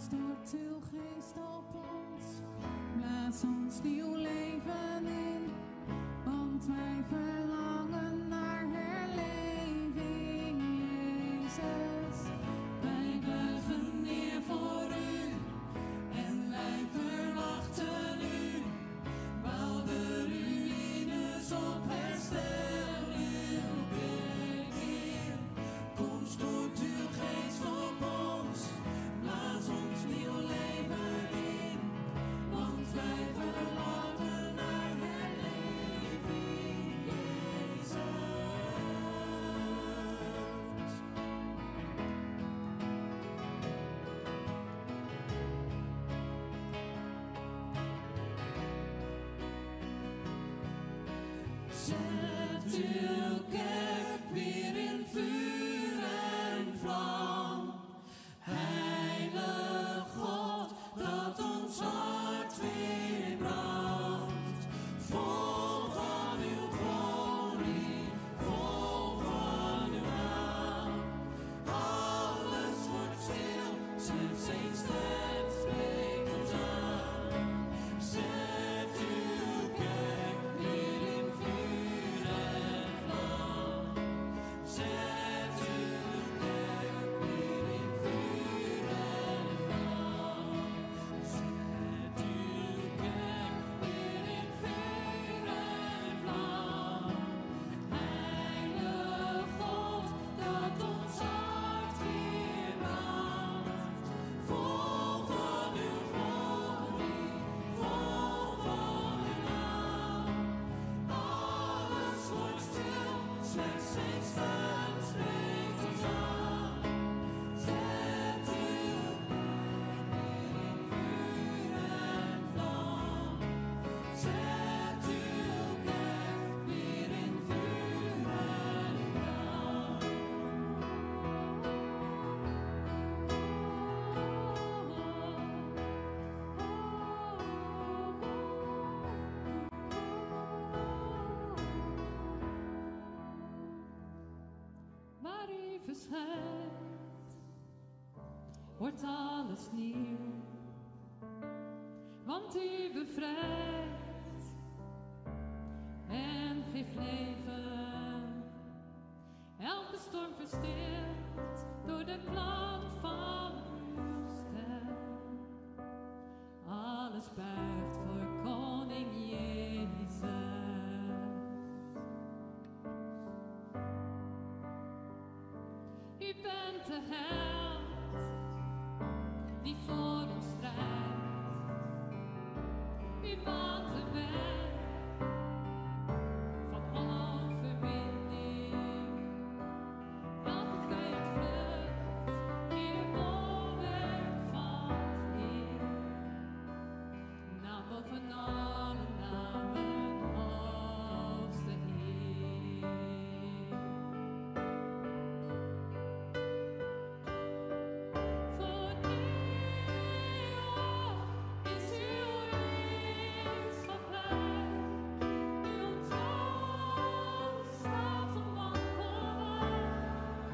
Stort uw geest op ons, blaas ons nieuw leven in, want wij verlangen naar herleving, Jezus. Wij buigen neer voor u en wij verwachten u, bouw de ruïnes op, herstel uw bekeer. Kom, stort uw geest op ons, blaas ons nieuw leven in, want wij verlangen naar herleving, Jezus. Zet uw kerk weer in vuur en vlam. Heilige God, dat ons hart weer brandt. Vol van uw glorie, vol van uw naam. Alles wordt stil, slechts één stem spreekt ons aan. Zet uw kerk weer in vuur en vlam. Zet uw kerk weer in vuur en vlam. Zet uw kerk weer in vuur en vlam. Heilige God, dat ons hart weer brandt. Vol van uw glorie, vol van uw naam. Alles wordt stil, slechts één stem spreekt ons aan. Zet uw kerk weer in vuur en vlam. Zet uw kerk weer in vuur en Waar u verschijnt, wordt alles nieuw, want u bevrijdt en geeft leven. Elke storm verstilt door de klank van uw stem. Alles buigt voor koning Jezus. U bent de held die voor ons strijdt. U baant de weg van overwinning. Elke vijand vlucht, in uw bolwerk valt neer. Naam boven alle namen, hoogste Heer. Voor eeuwig is uw heerschappij. Uw troon staat onwankelbaar.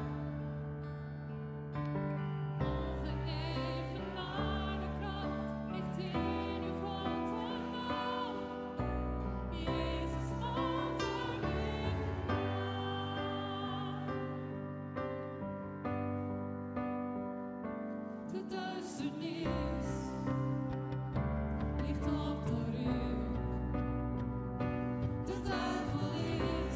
Ongeëvenaarde kracht ligt in uw grote naam. Jezus, overwinnaar. De duisternis ligt op door u. De duivel is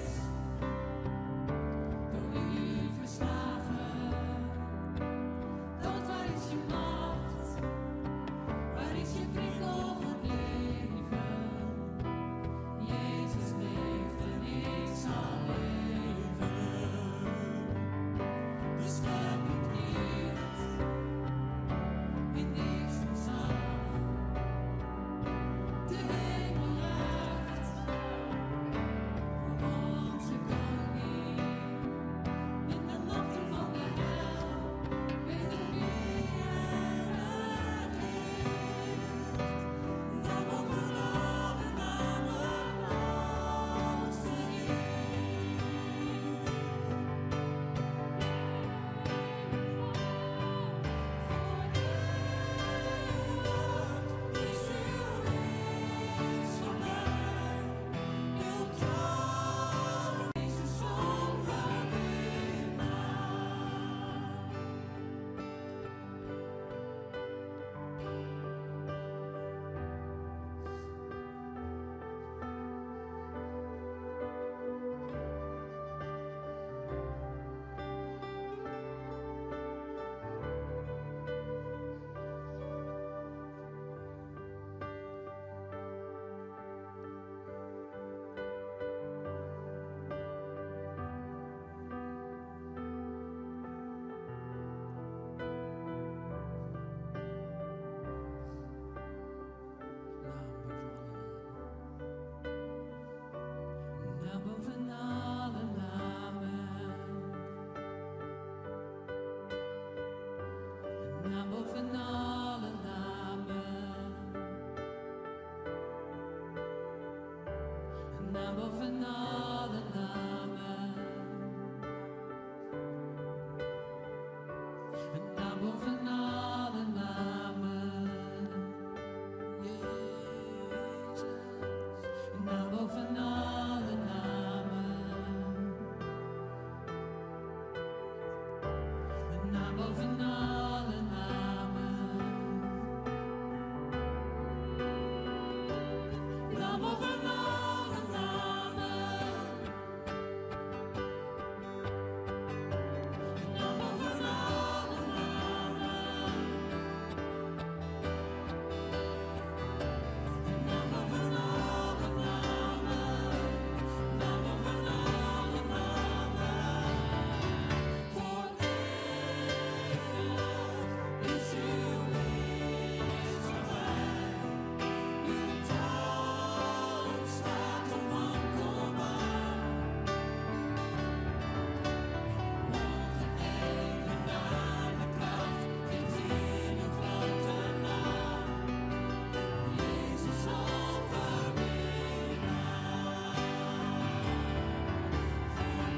door u verslagen. Dood, waar is je macht? Waar is je prikkel gebleven? Jezus leeft en ik zal leven. De schepping knielt in niks naam boven alle namen. Een naam boven alle namen. Jezus. Een naam boven alle namen. Een naam boven alle namen. Naam boven alle namen. Naam boven alle namen. Naam boven alle namen. Naam boven alle namen. Voor eeuwig is uw heerschappij. Uw troon staat onwankelbaar. Ongeëvenaarde kracht ligt in uw grote naam. Jezus overwinnaar. Voor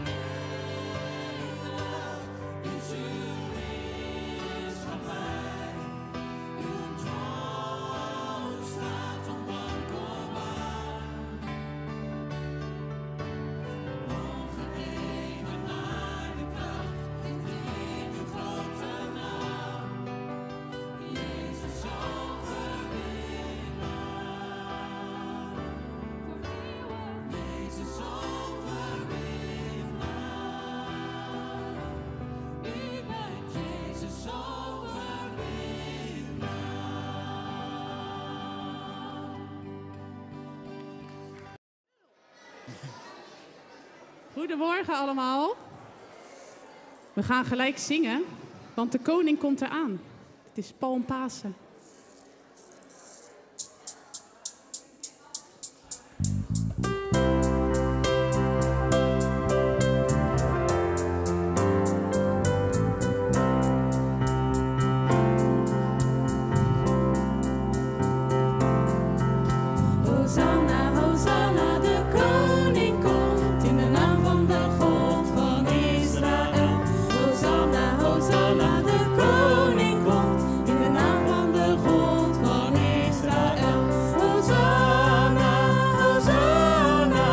eeuwig is uw heerschappij. Uw troon staat onwankelbaar. Ongeëvenaarde kracht ligt in uw grote naam. Jezus overwinnaar. Jezus overwinnaar. U bent Jezus overwinnaar. Goedemorgen allemaal. We gaan gelijk zingen, want de koning komt eraan. Het is Palmpasen. Hosanna, Hosanna, de koning komt in de naam van de God van Israël. Hosanna, Hosanna, de koning komt in de naam van de God van Israël. Hosanna, Hosanna,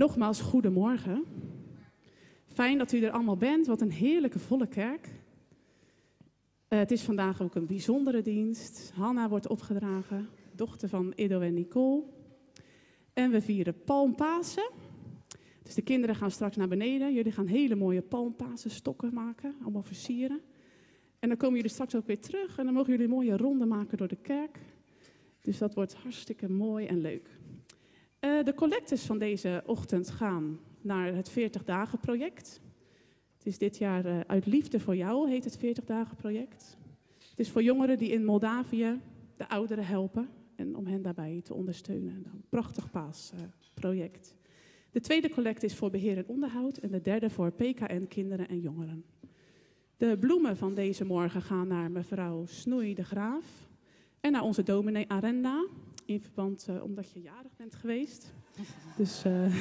Nogmaals, goedemorgen. Fijn dat u er allemaal bent. Wat een heerlijke volle kerk. Het is vandaag ook een bijzondere dienst. Hanna wordt opgedragen, dochter van Ido en Nicole. En we vieren Palmpasen. Dus de kinderen gaan straks naar beneden. Jullie gaan hele mooie Palmpasenstokken maken, allemaal versieren. En dan komen jullie straks ook weer terug en dan mogen jullie een mooie ronde maken door de kerk. Dus dat wordt hartstikke mooi en leuk. De collectes van deze ochtend gaan naar het 40-dagen-project. Het is dit jaar Uit Liefde voor Jou, heet het 40-dagen-project. Het is voor jongeren die in Moldavië de ouderen helpen en om hen daarbij te ondersteunen. Een prachtig paasproject. De tweede collecte is voor beheer en onderhoud en de derde voor PKN, kinderen en jongeren. De bloemen van deze morgen gaan naar mevrouw Snoei de Graaf en naar onze dominee Arenda, in verband omdat je jarig bent geweest. Dus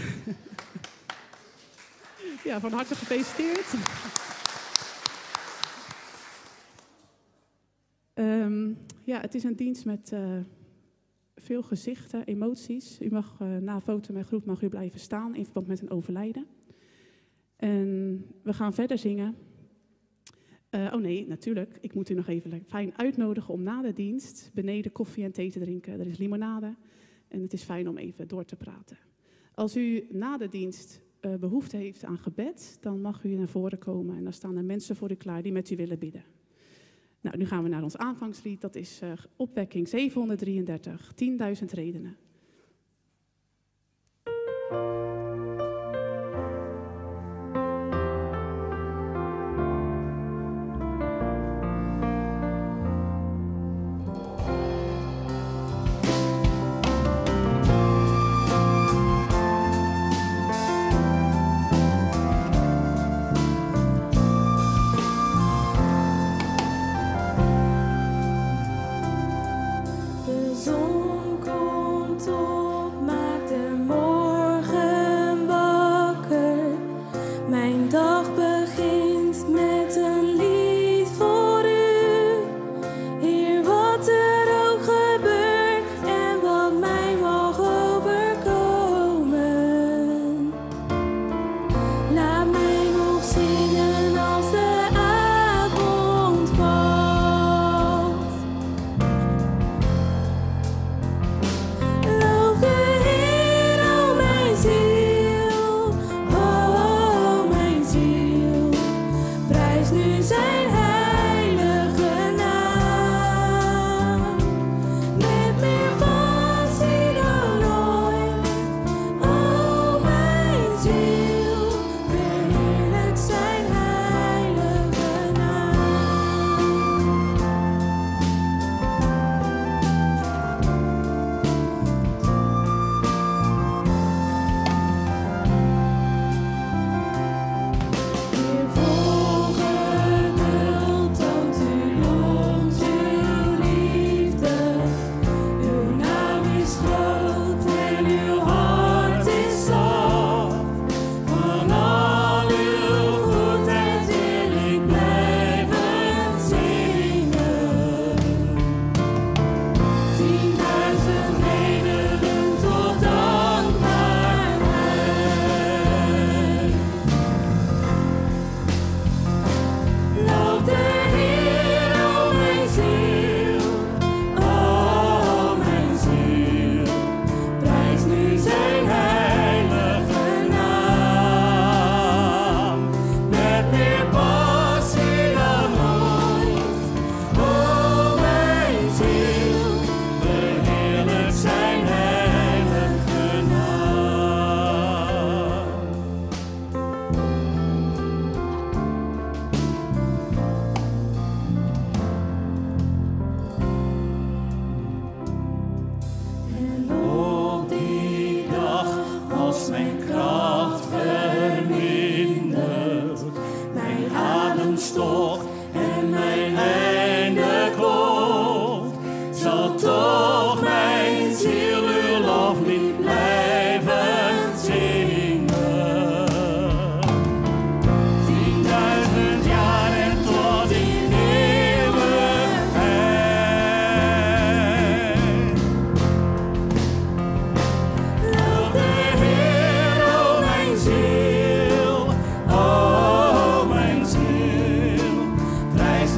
ja, van harte gefeliciteerd. Ja, het is een dienst met veel gezichten, emoties. U mag na foto met groep mag u blijven staan in verband met een overlijden. En we gaan verder zingen. Oh nee, natuurlijk. Ik moet u nog even fijn uitnodigen om na de dienst beneden koffie en thee te drinken. Er is limonade en het is fijn om even door te praten. Als u na de dienst behoefte heeft aan gebed, dan mag u naar voren komen. En dan staan er mensen voor u klaar die met u willen bidden. Nou, nu gaan we naar ons aanvangslied. Dat is opwekking 733, 10.000 redenen. Zon komt op, maakt de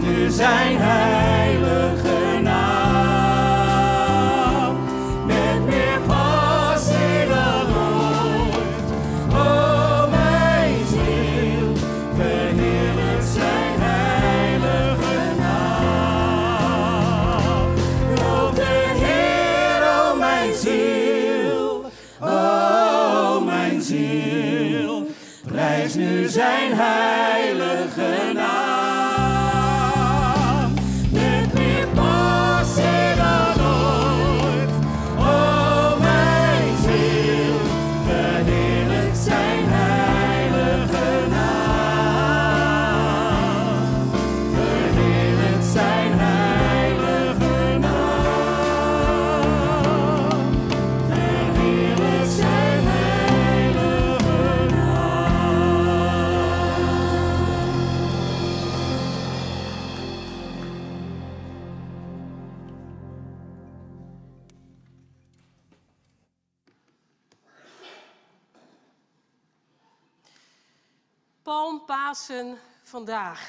nu zijn heilige naam. Met meer passie dan ooit. O mijn ziel, verheerlijk zijn heilige naam. Loof de Heer, o mijn ziel. O mijn ziel, prijs nu zijn heilige naam. Met meer passie dan ooit. O mijn ziel, verheerlijk zijn heilige naam. Verheerlijk zijn heilige naam. Verheerlijk zijn heilige naam. Palmpasen vandaag.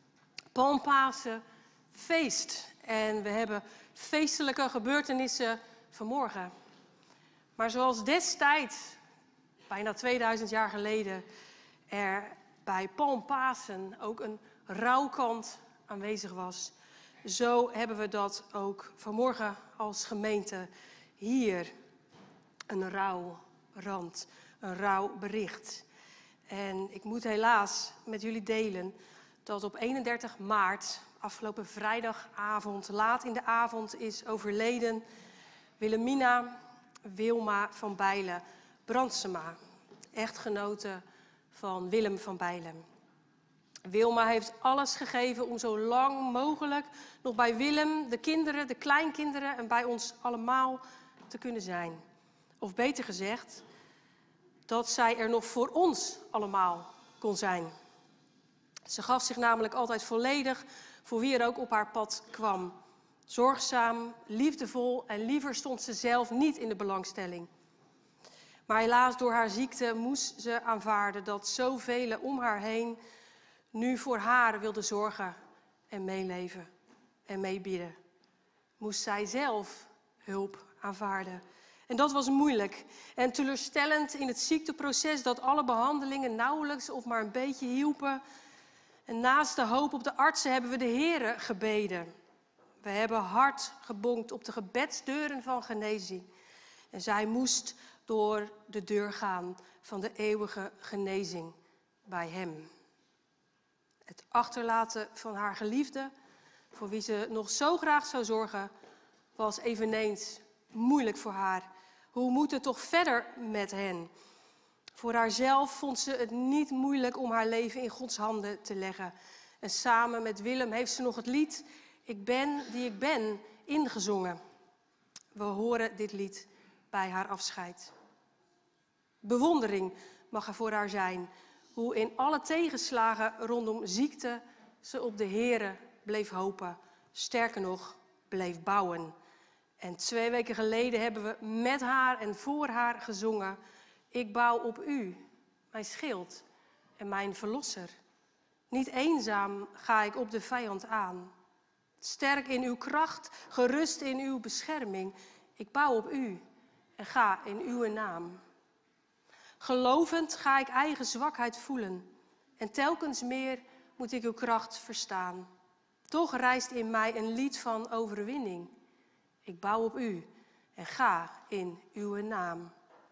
Palmpasen feest. En we hebben feestelijke gebeurtenissen vanmorgen. Maar zoals destijds, bijna 2000 jaar geleden, er bij Palmpasen ook een rouwkant aanwezig was, zo hebben we dat ook vanmorgen als gemeente hier. Een rouwrand, een rouwbericht. En ik moet helaas met jullie delen dat op 31 maart, afgelopen vrijdagavond, laat in de avond, is overleden Wilhelmina Wilma van Bijlen Brandsema, echtgenote van Willem van Bijlen. Wilma heeft alles gegeven om zo lang mogelijk nog bij Willem, de kinderen, de kleinkinderen en bij ons allemaal te kunnen zijn. Of beter gezegd, dat zij er nog voor ons allemaal kon zijn. Ze gaf zich namelijk altijd volledig voor wie er ook op haar pad kwam. Zorgzaam, liefdevol en liever stond ze zelf niet in de belangstelling. Maar helaas door haar ziekte moest ze aanvaarden dat zoveel om haar heen nu voor haar wilden zorgen en meeleven en meebieden. Moest zij zelf hulp aanvaarden. En dat was moeilijk en teleurstellend in het ziekteproces dat alle behandelingen nauwelijks of maar een beetje hielpen. En naast de hoop op de artsen hebben we de Heere gebeden. We hebben hard gebonkt op de gebedsdeuren van genezing. En zij moest door de deur gaan van de eeuwige genezing bij hem. Het achterlaten van haar geliefde, voor wie ze nog zo graag zou zorgen, was eveneens moeilijk voor haar. Hoe moet het toch verder met hen? Voor haarzelf vond ze het niet moeilijk om haar leven in Gods handen te leggen. En samen met Willem heeft ze nog het lied Ik ben die ik ben ingezongen. We horen dit lied bij haar afscheid. Bewondering mag er voor haar zijn. Hoe in alle tegenslagen rondom ziekte ze op de Heere bleef hopen. Sterker nog, bleef bouwen. En 2 weken geleden hebben we met haar en voor haar gezongen. Ik bouw op u, mijn schild en mijn verlosser. Niet eenzaam ga ik op de vijand aan. Sterk in uw kracht, gerust in uw bescherming. Ik bouw op u en ga in uw naam. Gelovend ga ik eigen zwakheid voelen. En telkens meer moet ik uw kracht verstaan. Toch rijst in mij een lied van overwinning. Ik bouw op u en ga in uw naam.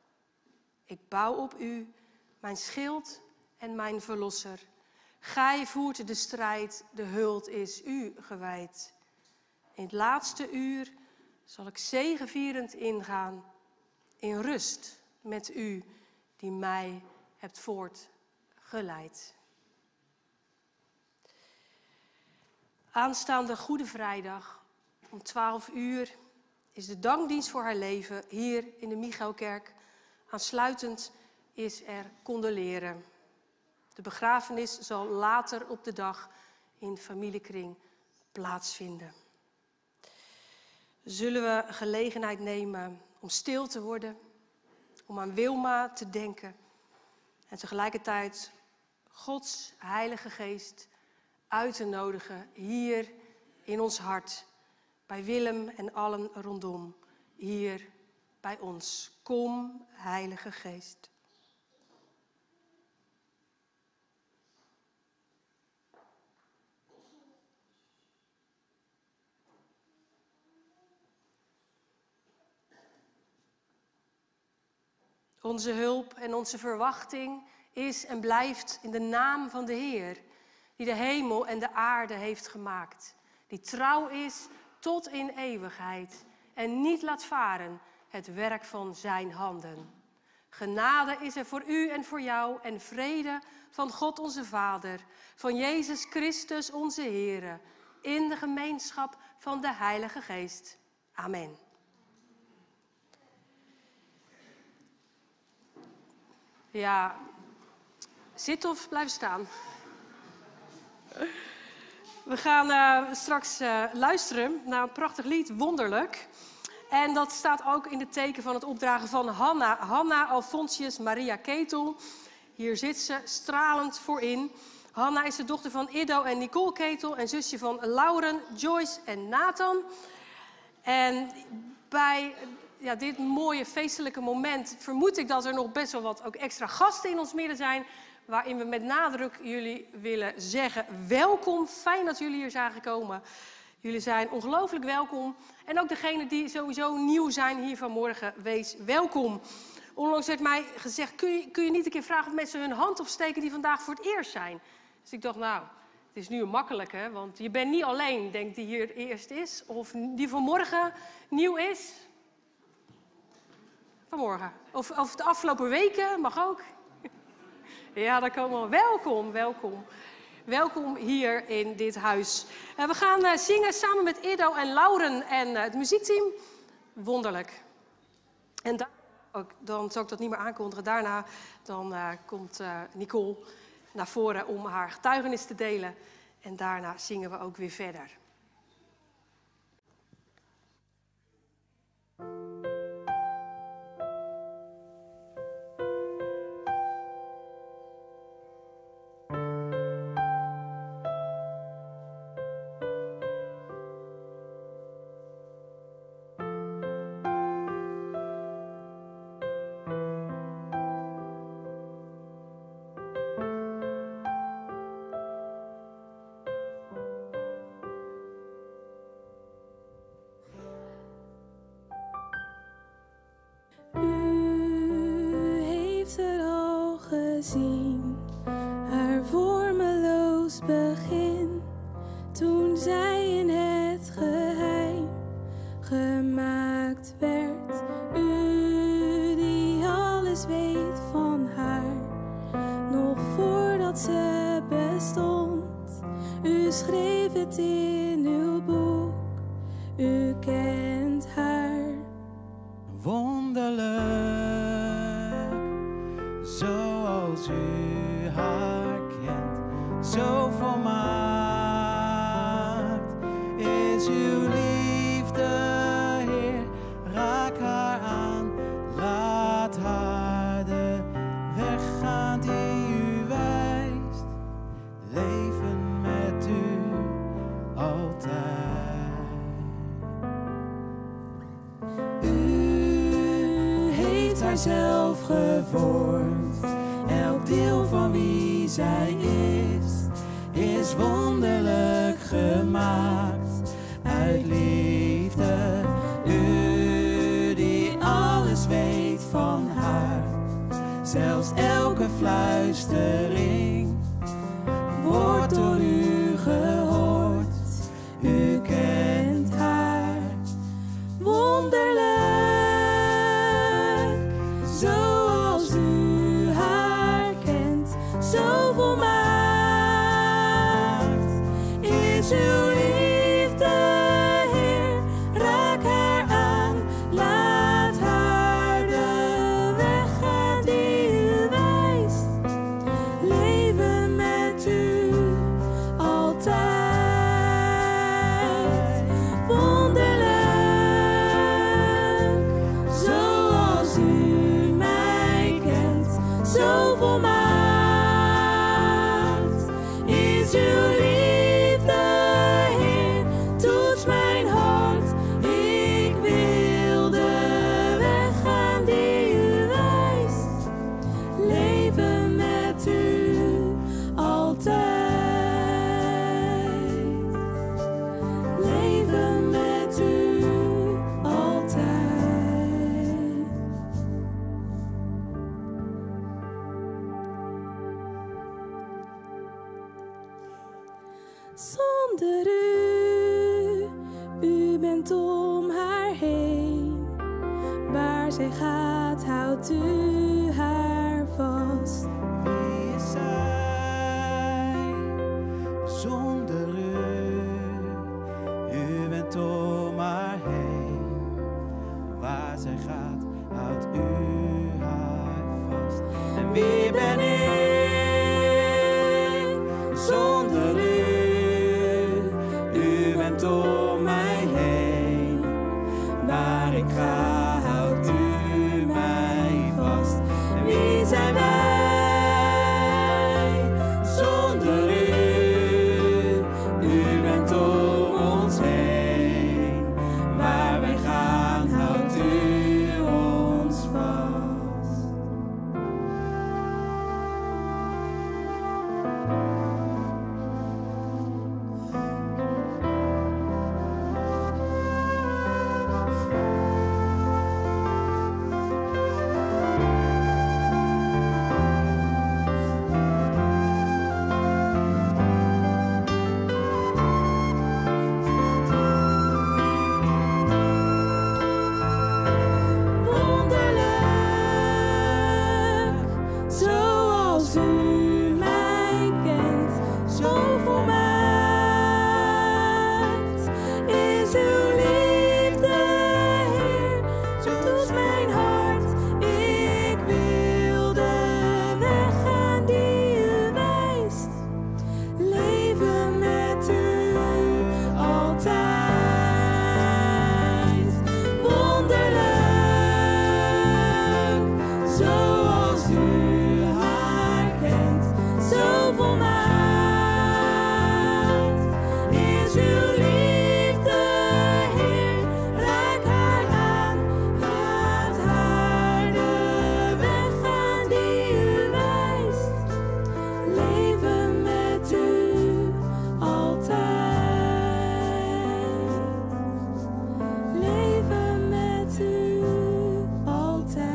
Ik bouw op u, mijn schild en mijn verlosser. Gij voert de strijd, de huld is u gewijd. In het laatste uur zal ik zegevierend ingaan. In rust met u die mij hebt voortgeleid. Aanstaande Goede Vrijdag om 12 uur is de dankdienst voor haar leven hier in de Michaelkerk. Aansluitend is er condoleren. De begrafenis zal later op de dag in familiekring plaatsvinden. Zullen we gelegenheid nemen om stil te worden, om aan Wilma te denken en tegelijkertijd Gods Heilige Geest uit te nodigen hier in ons hart. Bij Willem en allen rondom. Hier bij ons. Kom, Heilige Geest. Onze hulp en onze verwachting is en blijft in de naam van de Heer, die de hemel en de aarde heeft gemaakt. Die trouw is tot in eeuwigheid en niet laat varen het werk van zijn handen. Genade is er voor u en voor jou en vrede van God onze Vader, van Jezus Christus onze Heer, in de gemeenschap van de Heilige Geest. Amen. Ja, zitten of blijven staan? We gaan straks luisteren naar een prachtig lied, Wonderlijk. En dat staat ook in het teken van het opdragen van Hanna. Hanna Alfonsius Maria Ketel. Hier zit ze, stralend voorin. Hanna is de dochter van Iddo en Nicole Ketel en zusje van Lauren, Joyce en Nathan. En bij dit mooie feestelijke moment vermoed ik dat er nog best wel wat ook extra gasten in ons midden zijn, waarin we met nadruk jullie willen zeggen welkom. Fijn dat jullie hier zijn gekomen. Jullie zijn ongelooflijk welkom. En ook degenen die sowieso nieuw zijn hier vanmorgen, wees welkom. Onlangs werd mij gezegd, kun je niet een keer vragen of mensen hun hand opsteken die vandaag voor het eerst zijn? Dus ik dacht, nou, het is nu een makkelijke, want je bent niet alleen, denk die hier eerst is, of die vanmorgen nieuw is. Vanmorgen. Of de afgelopen weken, mag ook. Ja, daar komen we. Welkom, welkom. Welkom hier in dit huis. We gaan zingen samen met Iddo en Lauren en het muziekteam. Wonderlijk. En dan zal ik dat niet meer aankondigen. Daarna komt Nicole naar voren om haar getuigenis te delen. En daarna zingen we ook weer verder. Haar vormeloos begin, toen zij in het geheim gemaakt werd. U die alles weet van haar, nog voordat ze bestond. U schreef het in uw boek, u kent haar. Wonderlijk, zoals u haar kent, zo volmaakt is uw liefde, Heer. Raak haar aan, laat haar de weg gaan die u wijst. Leven met u altijd. U heeft haar zelf gevormd. Elk deel van wie zij is wonderlijk gemaakt uit liefde. U die alles weet van haar, zelfs elke fluistering wordt door u gehoord. U kent haar. Wonderlijk, zoals u haar kent, zo volmaakt is uw liefde, Heer. Raak haar aan, laat haar de weg gaan die u wijst. zonder u. U bent om haar heen. Waar zij gaat, houdt u haar vast. Wie is zij zonder u? U bent om haar heen. Waar zij gaat, houdt u haar vast. En wie ben ik zonder u? U bent om mij heen. Waar ik ga, houdt u mij vast. En wie zijn wij zonder u? U bent om ons heen. Waar wij gaan, houdt u ons vast. Wonderlijk, zoals u mij kent, zo volmaakt is uw liefde, Heer. Zo doet mijn hart, ik wil de weg gaan die u wijst. Leven met u altijd. Wonderlijk, zoals u haar kent, zo volmaakt is uw liefde, Heer. Raak haar aan, laat haar de weg gaan die u wijst. Leven met u altijd. Leven met u altijd.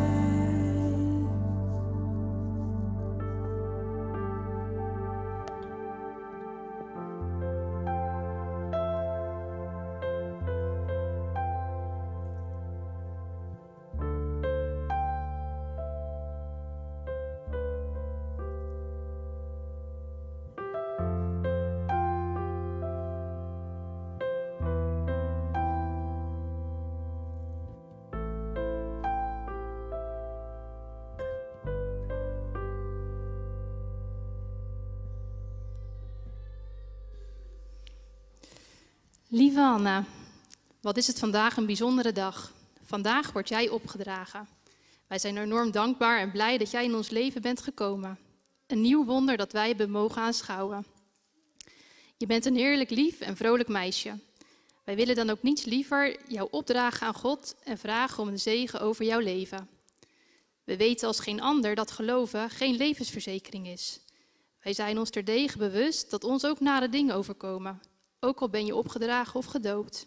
Lieve Hanna, wat is het vandaag een bijzondere dag. Vandaag word jij opgedragen. Wij zijn enorm dankbaar en blij dat jij in ons leven bent gekomen. Een nieuw wonder dat wij hebben mogen aanschouwen. Je bent een heerlijk lief en vrolijk meisje. Wij willen dan ook niets liever jou opdragen aan God en vragen om een zegen over jouw leven. We weten als geen ander dat geloven geen levensverzekering is. Wij zijn ons terdege bewust dat ons ook nare dingen overkomen. Ook al ben je opgedragen of gedoopt.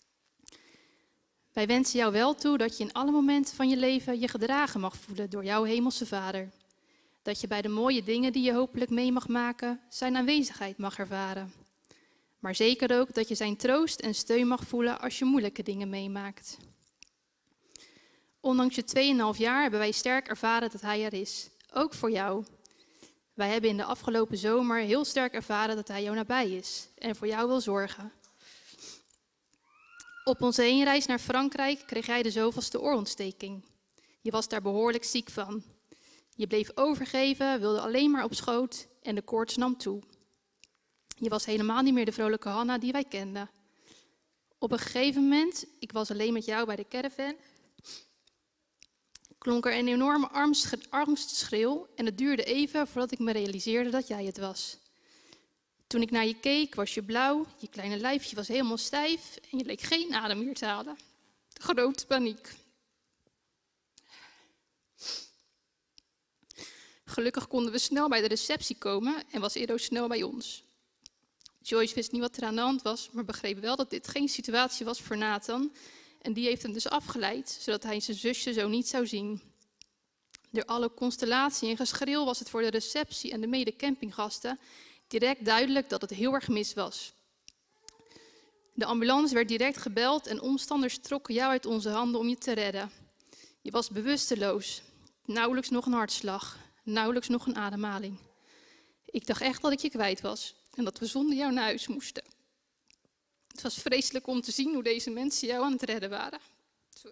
Wij wensen jou wel toe dat je in alle momenten van je leven je gedragen mag voelen door jouw hemelse Vader. Dat je bij de mooie dingen die je hopelijk mee mag maken, zijn aanwezigheid mag ervaren. Maar zeker ook dat je zijn troost en steun mag voelen als je moeilijke dingen meemaakt. Ondanks je 2,5 jaar hebben wij sterk ervaren dat hij er is. Ook voor jou. Wij hebben in de afgelopen zomer heel sterk ervaren dat hij jou nabij is en voor jou wil zorgen. Op onze heenreis naar Frankrijk kreeg jij de zoveelste oorontsteking. Je was daar behoorlijk ziek van. Je bleef overgeven, wilde alleen maar op schoot en de koorts nam toe. Je was helemaal niet meer de vrolijke Hanna die wij kenden. Op een gegeven moment, ik was alleen met jou bij de caravan, klonk er een enorme angstschreeuw en het duurde even voordat ik me realiseerde dat jij het was. Toen ik naar je keek was je blauw, je kleine lijfje was helemaal stijf en je leek geen adem meer te halen. Grote paniek. Gelukkig konden we snel bij de receptie komen en was Edo snel bij ons. Joyce wist niet wat er aan de hand was, maar begreep wel dat dit geen situatie was voor Nathan. En die heeft hem dus afgeleid, zodat hij zijn zusje zo niet zou zien. Door alle constellatie en geschreeuw was het voor de receptie en de mede-campinggasten, direct duidelijk dat het heel erg mis was. De ambulance werd direct gebeld en omstanders trokken jou uit onze handen om je te redden. Je was bewusteloos, nauwelijks nog een hartslag, nauwelijks nog een ademhaling. Ik dacht echt dat ik je kwijt was en dat we zonder jou naar huis moesten. Het was vreselijk om te zien hoe deze mensen jou aan het redden waren. Sorry.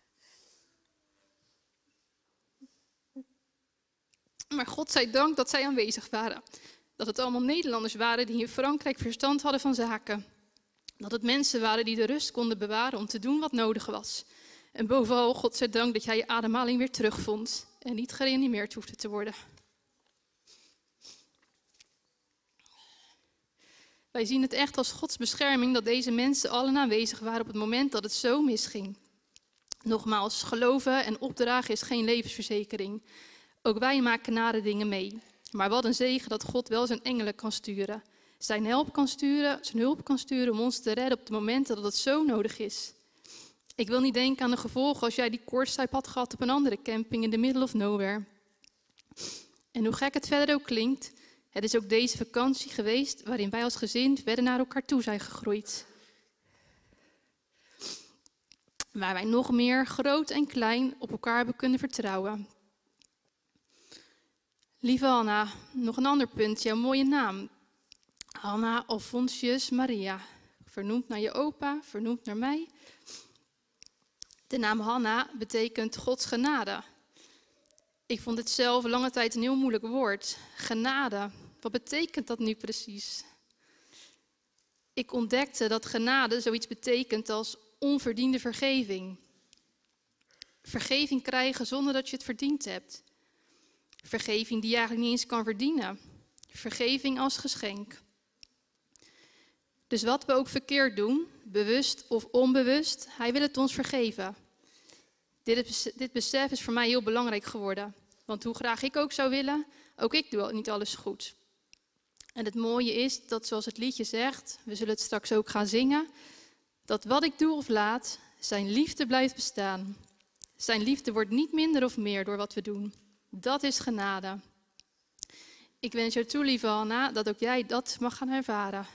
Maar God zij dank dat zij aanwezig waren. Dat het allemaal Nederlanders waren die in Frankrijk verstand hadden van zaken. Dat het mensen waren die de rust konden bewaren om te doen wat nodig was. En bovenal, God zij dank dat jij je ademhaling weer terugvond en niet gereanimeerd hoefde te worden. Wij zien het echt als Gods bescherming dat deze mensen allen aanwezig waren op het moment dat het zo misging. Nogmaals, geloven en opdragen is geen levensverzekering. Ook wij maken nare dingen mee. Maar wat een zegen dat God wel zijn engelen kan sturen. Zijn hulp kan sturen om ons te redden op de momenten dat het zo nodig is. Ik wil niet denken aan de gevolgen als jij die koortstuip had gehad op een andere camping in the middle of nowhere. En hoe gek het verder ook klinkt, het is ook deze vakantie geweest waarin wij als gezin verder naar elkaar toe zijn gegroeid. Waar wij nog meer, groot en klein, op elkaar hebben kunnen vertrouwen. Lieve Hanna, nog een ander punt, jouw mooie naam. Hanna Alfonsius Maria, vernoemd naar je opa, vernoemd naar mij. De naam Hanna betekent Gods genade. Ik vond het zelf lange tijd een heel moeilijk woord. Genade, wat betekent dat nu precies? Ik ontdekte dat genade zoiets betekent als onverdiende vergeving. Vergeving krijgen zonder dat je het verdiend hebt. Vergeving die je eigenlijk niet eens kan verdienen. Vergeving als geschenk. Dus wat we ook verkeerd doen, bewust of onbewust, hij wil het ons vergeven. Dit besef is voor mij heel belangrijk geworden. Want hoe graag ik ook zou willen, ook ik doe niet alles goed. En het mooie is dat, zoals het liedje zegt, we zullen het straks ook gaan zingen, dat wat ik doe of laat, zijn liefde blijft bestaan. Zijn liefde wordt niet minder of meer door wat we doen. Dat is genade. Ik wens jou toe, lieve Hanna, dat ook jij dat mag gaan ervaren.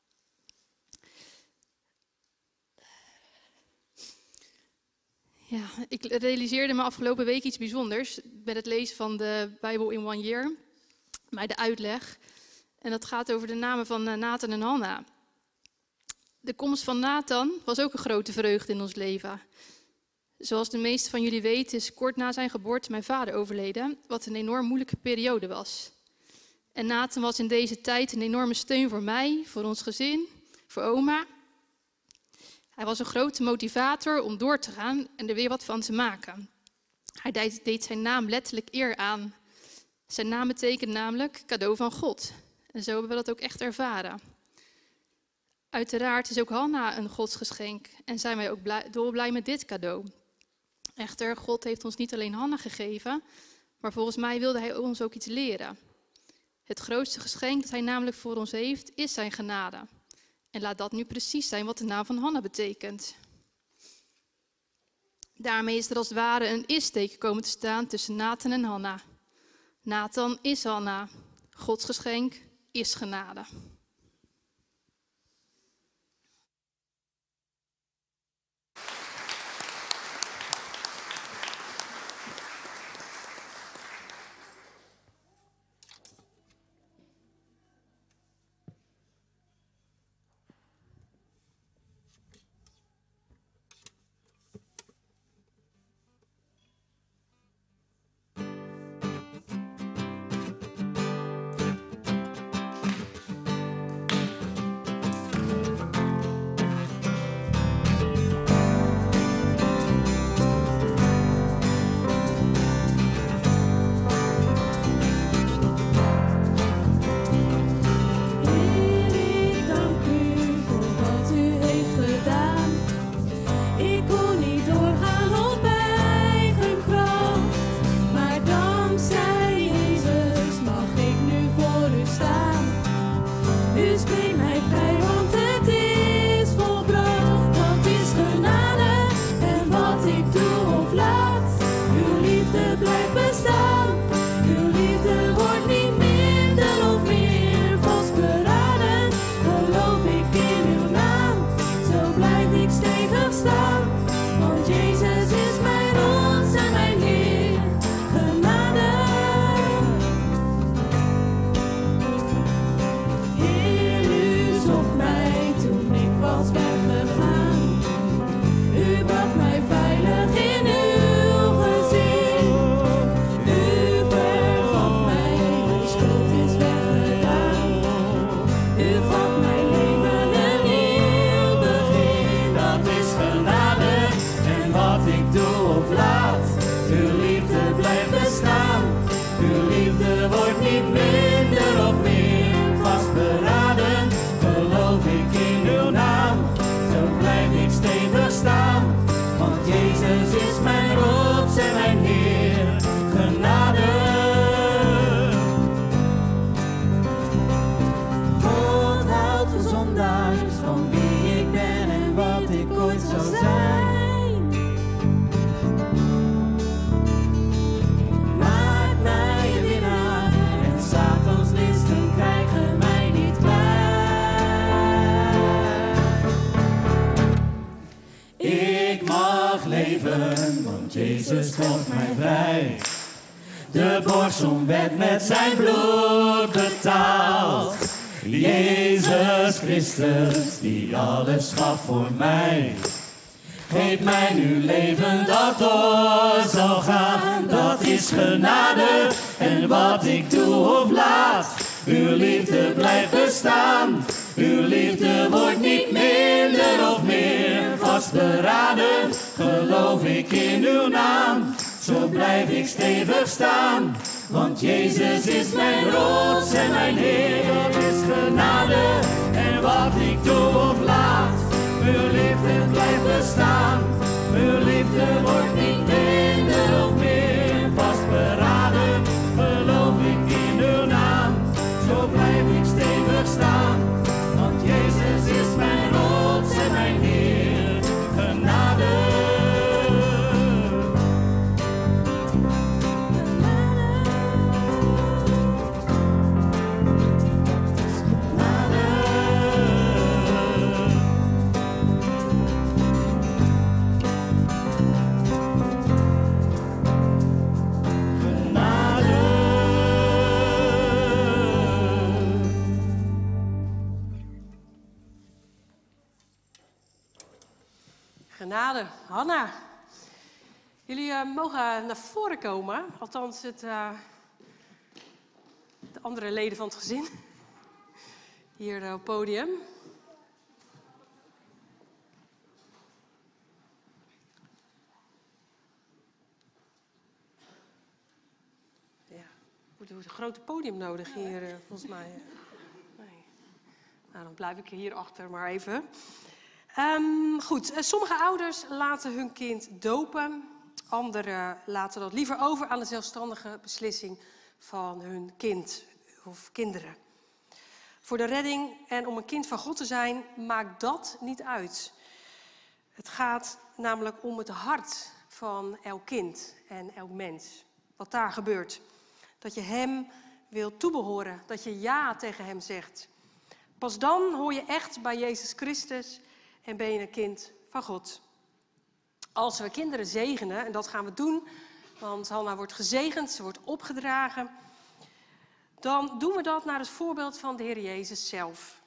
Ja, ik realiseerde me afgelopen week iets bijzonders met het lezen van de Bijbel in One Year, bij de uitleg. En dat gaat over de namen van Nathan en Hanna. De komst van Nathan was ook een grote vreugde in ons leven. Zoals de meesten van jullie weten is kort na zijn geboorte mijn vader overleden, wat een enorm moeilijke periode was. En Nathan was in deze tijd een enorme steun voor mij, voor ons gezin, voor oma. Hij was een grote motivator om door te gaan en er weer wat van te maken. Hij deed zijn naam letterlijk eer aan. Zijn naam betekent namelijk cadeau van God. En zo hebben we dat ook echt ervaren. Uiteraard is ook Hanna een godsgeschenk en zijn wij ook dolblij met dit cadeau. Echter, God heeft ons niet alleen Hanna gegeven, maar volgens mij wilde hij ons ook iets leren. Het grootste geschenk dat hij namelijk voor ons heeft, is zijn genade. En laat dat nu precies zijn wat de naam van Hanna betekent. Daarmee is er als het ware een is-teken komen te staan tussen Nathan en Hanna. Nathan is Hanna. Gods geschenk is genade. want Jezus kocht mij vrij. De borstel werd met zijn bloed betaald. Jezus Christus, die alles gaf voor mij. Geef mij nu leven dat door zal gaan. Dat is genade en wat ik doe of laat. Uw liefde blijft bestaan. Uw liefde wordt niet minder of meer. Vastberaden geloof ik in uw naam. Zo blijf ik stevig staan. Want Jezus is mijn rots en mijn Heer. Dat is genade en wat ik doe of laat. Uw liefde blijft bestaan. Uw liefde wordt niet minder of meer. Vastberaden geloof ik in uw naam. Zo blijf ik stevig staan. Want Jezus is mijn rots en mijn Heer. Genade. Genade, Hanna. Jullie mogen naar voren komen, althans de andere leden van het gezin. Hier op het podium. Ja, we hebben een grote podium nodig hier, volgens mij. Nee. Nou, dan blijf ik hier achter maar even. Goed, sommige ouders laten hun kind dopen. Anderen laten dat liever over aan de zelfstandige beslissing van hun kind of kinderen. Voor de redding en om een kind van God te zijn, maakt dat niet uit. Het gaat namelijk om het hart van elk kind en elk mens. Wat daar gebeurt. Dat je hem wil toebehoren, dat je ja tegen hem zegt. Pas dan hoor je echt bij Jezus Christus en ben je een kind van God. Als we kinderen zegenen, en dat gaan we doen, want Hanna wordt gezegend, ze wordt opgedragen, dan doen we dat naar het voorbeeld van de Heer Jezus zelf.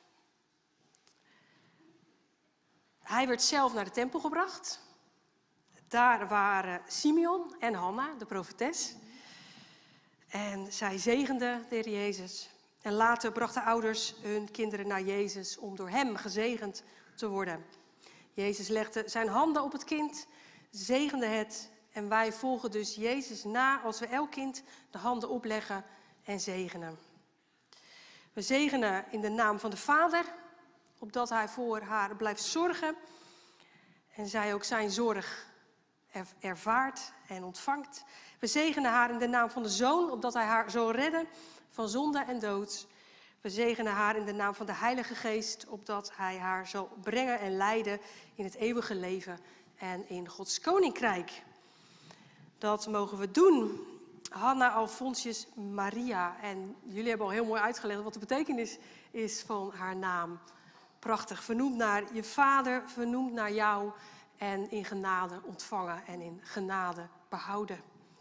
Hij werd zelf naar de tempel gebracht. Daar waren Simeon en Hanna, de profetes. En zij zegenden de Heer Jezus. En later brachten ouders hun kinderen naar Jezus om door hem gezegend te worden. Jezus legde zijn handen op het kind, zegende het. En wij volgen dus Jezus na als we elk kind de handen opleggen en zegenen. We zegenen in de naam van de Vader, opdat hij voor haar blijft zorgen. En zij ook zijn zorg ervaart en ontvangt. We zegenen haar in de naam van de Zoon, opdat hij haar zal redden van zonde en dood. We zegenen haar in de naam van de Heilige Geest, opdat hij haar zal brengen en leiden in het eeuwige leven en in Gods koninkrijk. Dat mogen we doen. Hanna, Alfonsius, Maria. En jullie hebben al heel mooi uitgelegd wat de betekenis is van haar naam. Prachtig, vernoemd naar je vader, vernoemd naar jou en in genade ontvangen en in genade behouden.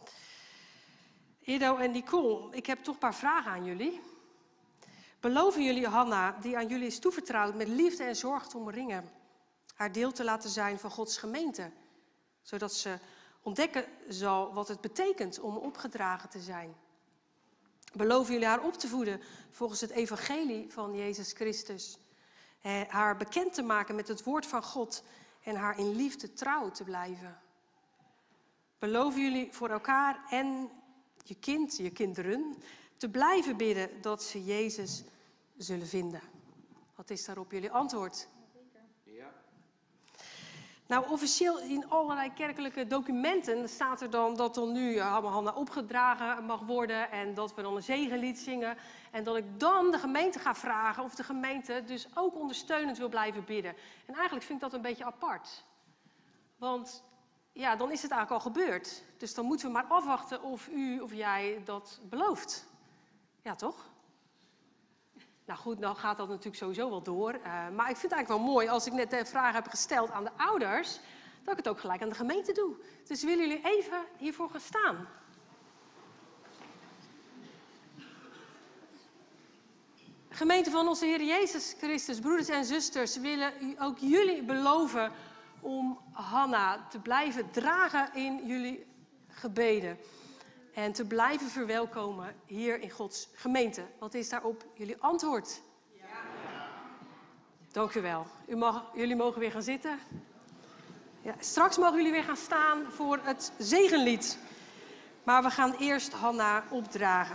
Edo en Nicole, ik heb toch een paar vragen aan jullie. Beloven jullie Hanna, die aan jullie is toevertrouwd, met liefde en zorg te omringen, haar deel te laten zijn van Gods gemeente, zodat ze ontdekken zal wat het betekent om opgedragen te zijn? Beloven jullie haar op te voeden volgens het evangelie van Jezus Christus, haar bekend te maken met het woord van God en haar in liefde trouw te blijven? Beloven jullie voor elkaar en je kind, je kinderen, te blijven bidden dat ze Jezus zullen vinden? Wat is daarop jullie antwoord? Ja. Nou, officieel in allerlei kerkelijke documenten staat er dan dat er nu Hanna opgedragen mag worden en dat we dan een zegenlied zingen. En dat ik dan de gemeente ga vragen of de gemeente dus ook ondersteunend wil blijven bidden. En eigenlijk vind ik dat een beetje apart. Want ja, dan is het eigenlijk al gebeurd. Dus dan moeten we maar afwachten of u of jij dat belooft. Ja, toch? Nou goed, nou gaat dat natuurlijk sowieso wel door. Maar ik vind het eigenlijk wel mooi, als ik net de vraag heb gesteld aan de ouders, dat ik het ook gelijk aan de gemeente doe. Dus willen jullie even hiervoor gaan staan? Gemeente van onze Heer Jezus Christus, broeders en zusters, willen ook jullie beloven om Hanna te blijven dragen in jullie gebeden. En te blijven verwelkomen hier in Gods gemeente. Wat is daarop jullie antwoord? Ja. Dank u wel. Jullie mogen weer gaan zitten. Ja, straks mogen jullie weer gaan staan voor het zegenlied. Maar we gaan eerst Hanna opdragen.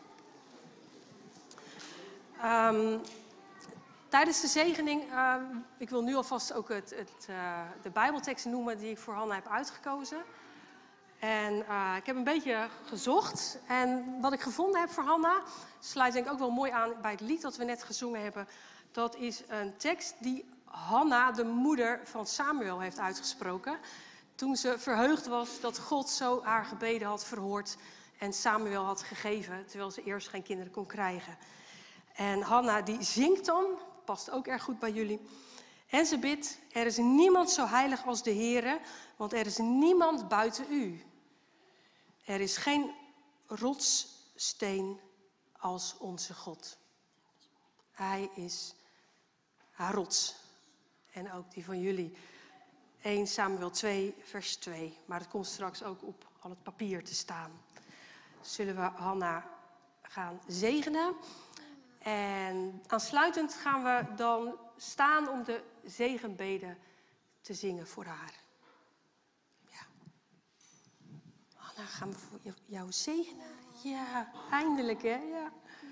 Tijdens de zegening, ik wil nu alvast ook de Bijbeltekst noemen die ik voor Hanna heb uitgekozen. En ik heb een beetje gezocht. En wat ik gevonden heb voor Hanna, sluit denk ik ook wel mooi aan bij het lied dat we net gezongen hebben. Dat is een tekst die Hanna, de moeder van Samuel, heeft uitgesproken. Toen ze verheugd was dat God zo haar gebeden had verhoord en Samuel had gegeven, terwijl ze eerst geen kinderen kon krijgen. En Hanna die zingt dan, past ook erg goed bij jullie. En ze bidt, er is niemand zo heilig als de Heere, want er is niemand buiten u. Er is geen rotssteen als onze God. Hij is haar rots. En ook die van jullie. 1 Samuel 2, vers 2. Maar het komt straks ook op al het papier te staan. Zullen we Hanna gaan zegenen. En aansluitend gaan we dan staan om de zegenbeden te zingen voor haar. Ja. Hanna, gaan we voor jou zegenen? Ja, eindelijk hè. Ja.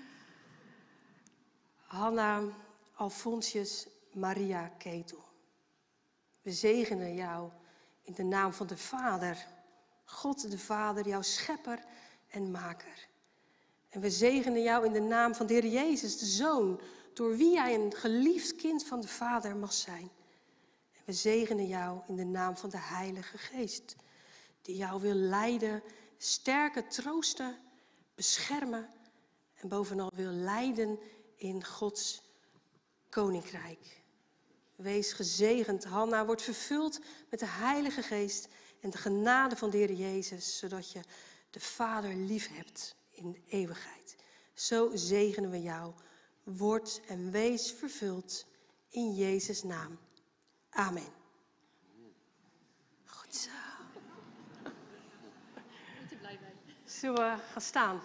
Hanna Alfonsius Maria Ketel. We zegenen jou in de naam van de Vader, God de Vader, jouw schepper en maker. En we zegenen jou in de naam van de Heer Jezus, de Zoon, door wie jij een geliefd kind van de Vader mag zijn. En we zegenen jou in de naam van de Heilige Geest, die jou wil leiden, sterken, troosten, beschermen en bovenal wil leiden in Gods koninkrijk. Wees gezegend, Hanna, wordt vervuld met de Heilige Geest en de genade van de Heer Jezus, zodat je de Vader lief hebt in eeuwigheid. Zo zegenen we jou. Word en wees vervuld in Jezus' naam. Amen. Goed zo. Zullen we gaan staan?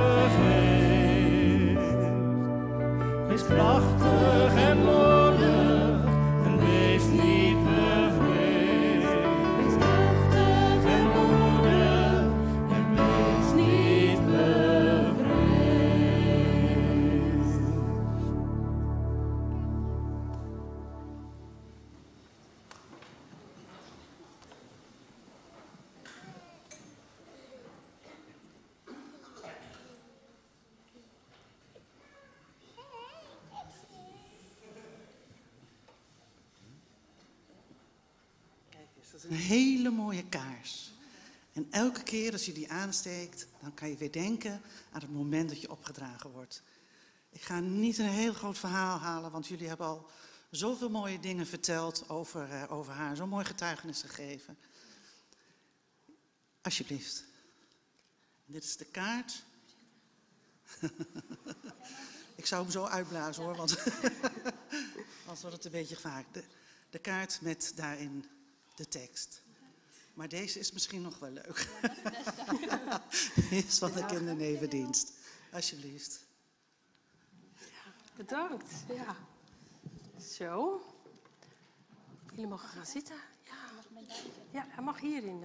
Is krachtig en moedig. Het is een hele mooie kaars. En elke keer als je die aansteekt, dan kan je weer denken aan het moment dat je opgedragen wordt. Ik ga niet een heel groot verhaal halen, want jullie hebben al zoveel mooie dingen verteld over haar. Zo'n mooi getuigenis gegeven. Alsjeblieft. Dit is de kaart. Ik zou hem zo uitblazen hoor, want anders wordt het een beetje vaak. De kaart met daarin de tekst. Maar deze is misschien nog wel leuk. Is van de kindernevendienst. Alsjeblieft. Bedankt. Ja. Zo. Jullie mogen gaan zitten. Ja, ja, hij mag hierin.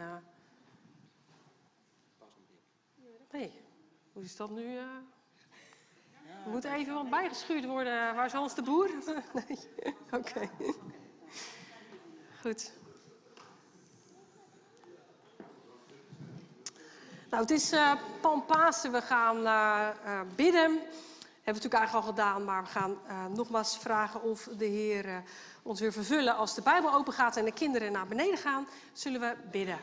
Nee, hoe is dat nu? Er moet even wat bijgeschuurd worden. Waar is Hans de Boer? Nee, oké. Goed. Nou, het is Palmpasen. We gaan bidden. Hebben we natuurlijk eigenlijk al gedaan, maar we gaan nogmaals vragen of de Heer ons weer vervullen. Als de Bijbel open gaat en de kinderen naar beneden gaan, zullen we bidden.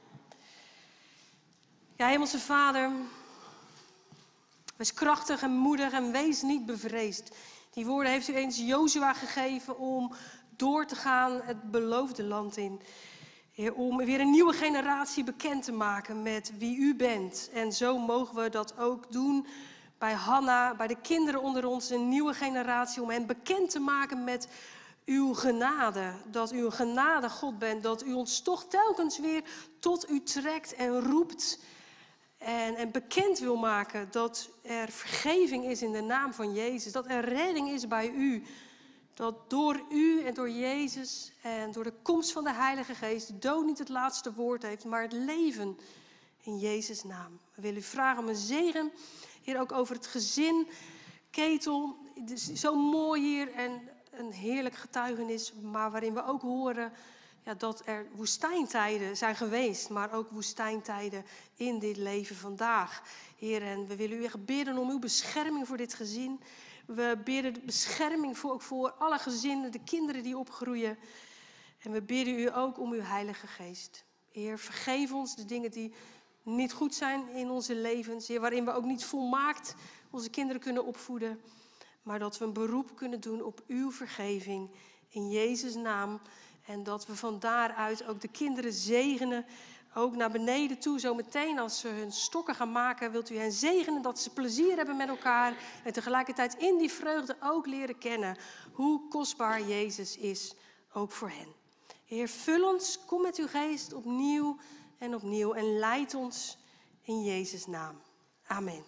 Ja, Hemelse Vader, wees krachtig en moedig en wees niet bevreesd. Die woorden heeft u eens Jozua gegeven om door te gaan het beloofde land in. Heer, om weer een nieuwe generatie bekend te maken met wie u bent. En zo mogen we dat ook doen bij Hanna, bij de kinderen onder ons, een nieuwe generatie, om hen bekend te maken met uw genade. Dat u een genade God bent, dat u ons toch telkens weer tot u trekt en roept en bekend wil maken dat er vergeving is in de naam van Jezus, dat er redding is bij u. Dat door u en door Jezus en door de komst van de Heilige Geest de dood niet het laatste woord heeft, maar het leven in Jezus' naam. We willen u vragen om een zegen, Heer, ook over het gezin. Ketel, het is zo mooi hier en een heerlijk getuigenis, maar waarin we ook horen dat er woestijntijden zijn geweest, maar ook woestijntijden in dit leven vandaag. Heer, en we willen u echt bidden om uw bescherming voor dit gezin. We bidden de bescherming voor alle gezinnen, de kinderen die opgroeien. En we bidden u ook om uw Heilige Geest. Heer, vergeef ons de dingen die niet goed zijn in onze levens. Heer, waarin we ook niet volmaakt onze kinderen kunnen opvoeden. Maar dat we een beroep kunnen doen op uw vergeving in Jezus' naam. En dat we van daaruit ook de kinderen zegenen. Ook naar beneden toe, zo meteen als ze hun stokken gaan maken, wilt u hen zegenen dat ze plezier hebben met elkaar. En tegelijkertijd in die vreugde ook leren kennen hoe kostbaar Jezus is, ook voor hen. Heer, vul ons, kom met uw geest opnieuw en opnieuw en leid ons in Jezus' naam. Amen.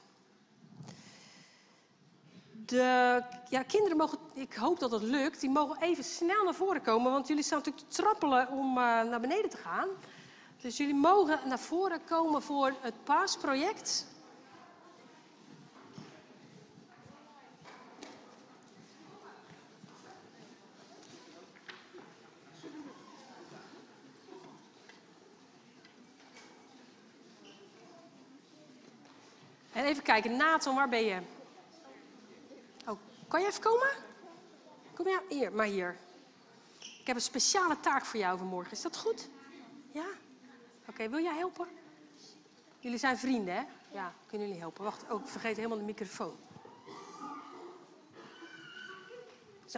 De kinderen mogen, ik hoop dat het lukt, die mogen even snel naar voren komen, want jullie staan natuurlijk te trappelen om naar beneden te gaan. Dus jullie mogen naar voren komen voor het paasproject. En even kijken, Nathan, waar ben je? Oh, kan je even komen? Kom ja, hier, maar hier. Ik heb een speciale taak voor jou vanmorgen. Is dat goed? Ja? Oké, wil jij helpen? Jullie zijn vrienden, hè? Ja, kunnen jullie helpen? Wacht, ik vergeet helemaal de microfoon. Zo.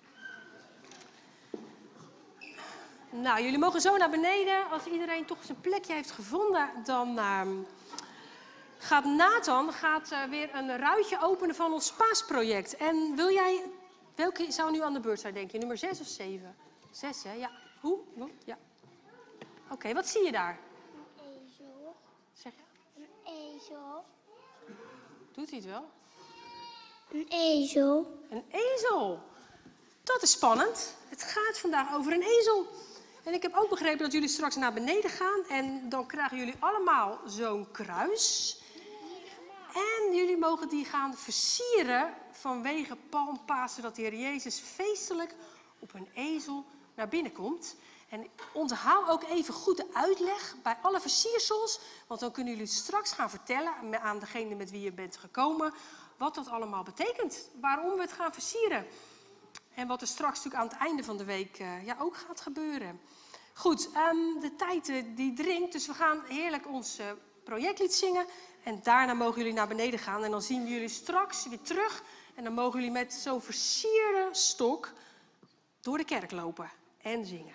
Nou, jullie mogen zo naar beneden. Als iedereen toch zijn plekje heeft gevonden, dan gaat Nathan weer een ruitje openen van ons paasproject. En wil jij, welke zou nu aan de beurt zijn, denk je? Nummer 6 of 7? 6, hè? Ja. Hoe? Ja. Oké, wat zie je daar? Een ezel. Zeg je? Een ezel. Doet hij het wel? Een ezel. Een ezel. Dat is spannend. Het gaat vandaag over een ezel. En ik heb ook begrepen dat jullie straks naar beneden gaan. En dan krijgen jullie allemaal zo'n kruis. En jullie mogen die gaan versieren vanwege Palmpasen, dat de Heer Jezus feestelijk op een ezel naar binnen komt. En onthoud ook even goed de uitleg bij alle versiersels. Want dan kunnen jullie straks gaan vertellen aan degene met wie je bent gekomen wat dat allemaal betekent. Waarom we het gaan versieren. En wat er straks natuurlijk aan het einde van de week ook gaat gebeuren. Goed, de tijd die dringt, dus we gaan heerlijk ons projectlied zingen. En daarna mogen jullie naar beneden gaan en dan zien jullie straks weer terug. En dan mogen jullie met zo'n versierde stok door de kerk lopen en zingen.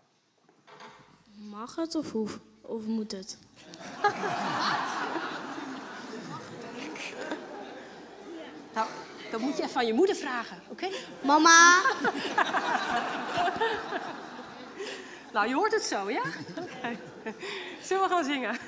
Mag het of moet het? Nou, dat moet je even aan je moeder vragen, oké? Mama! Nou, je hoort het zo, ja? Okay. Zullen we gaan zingen?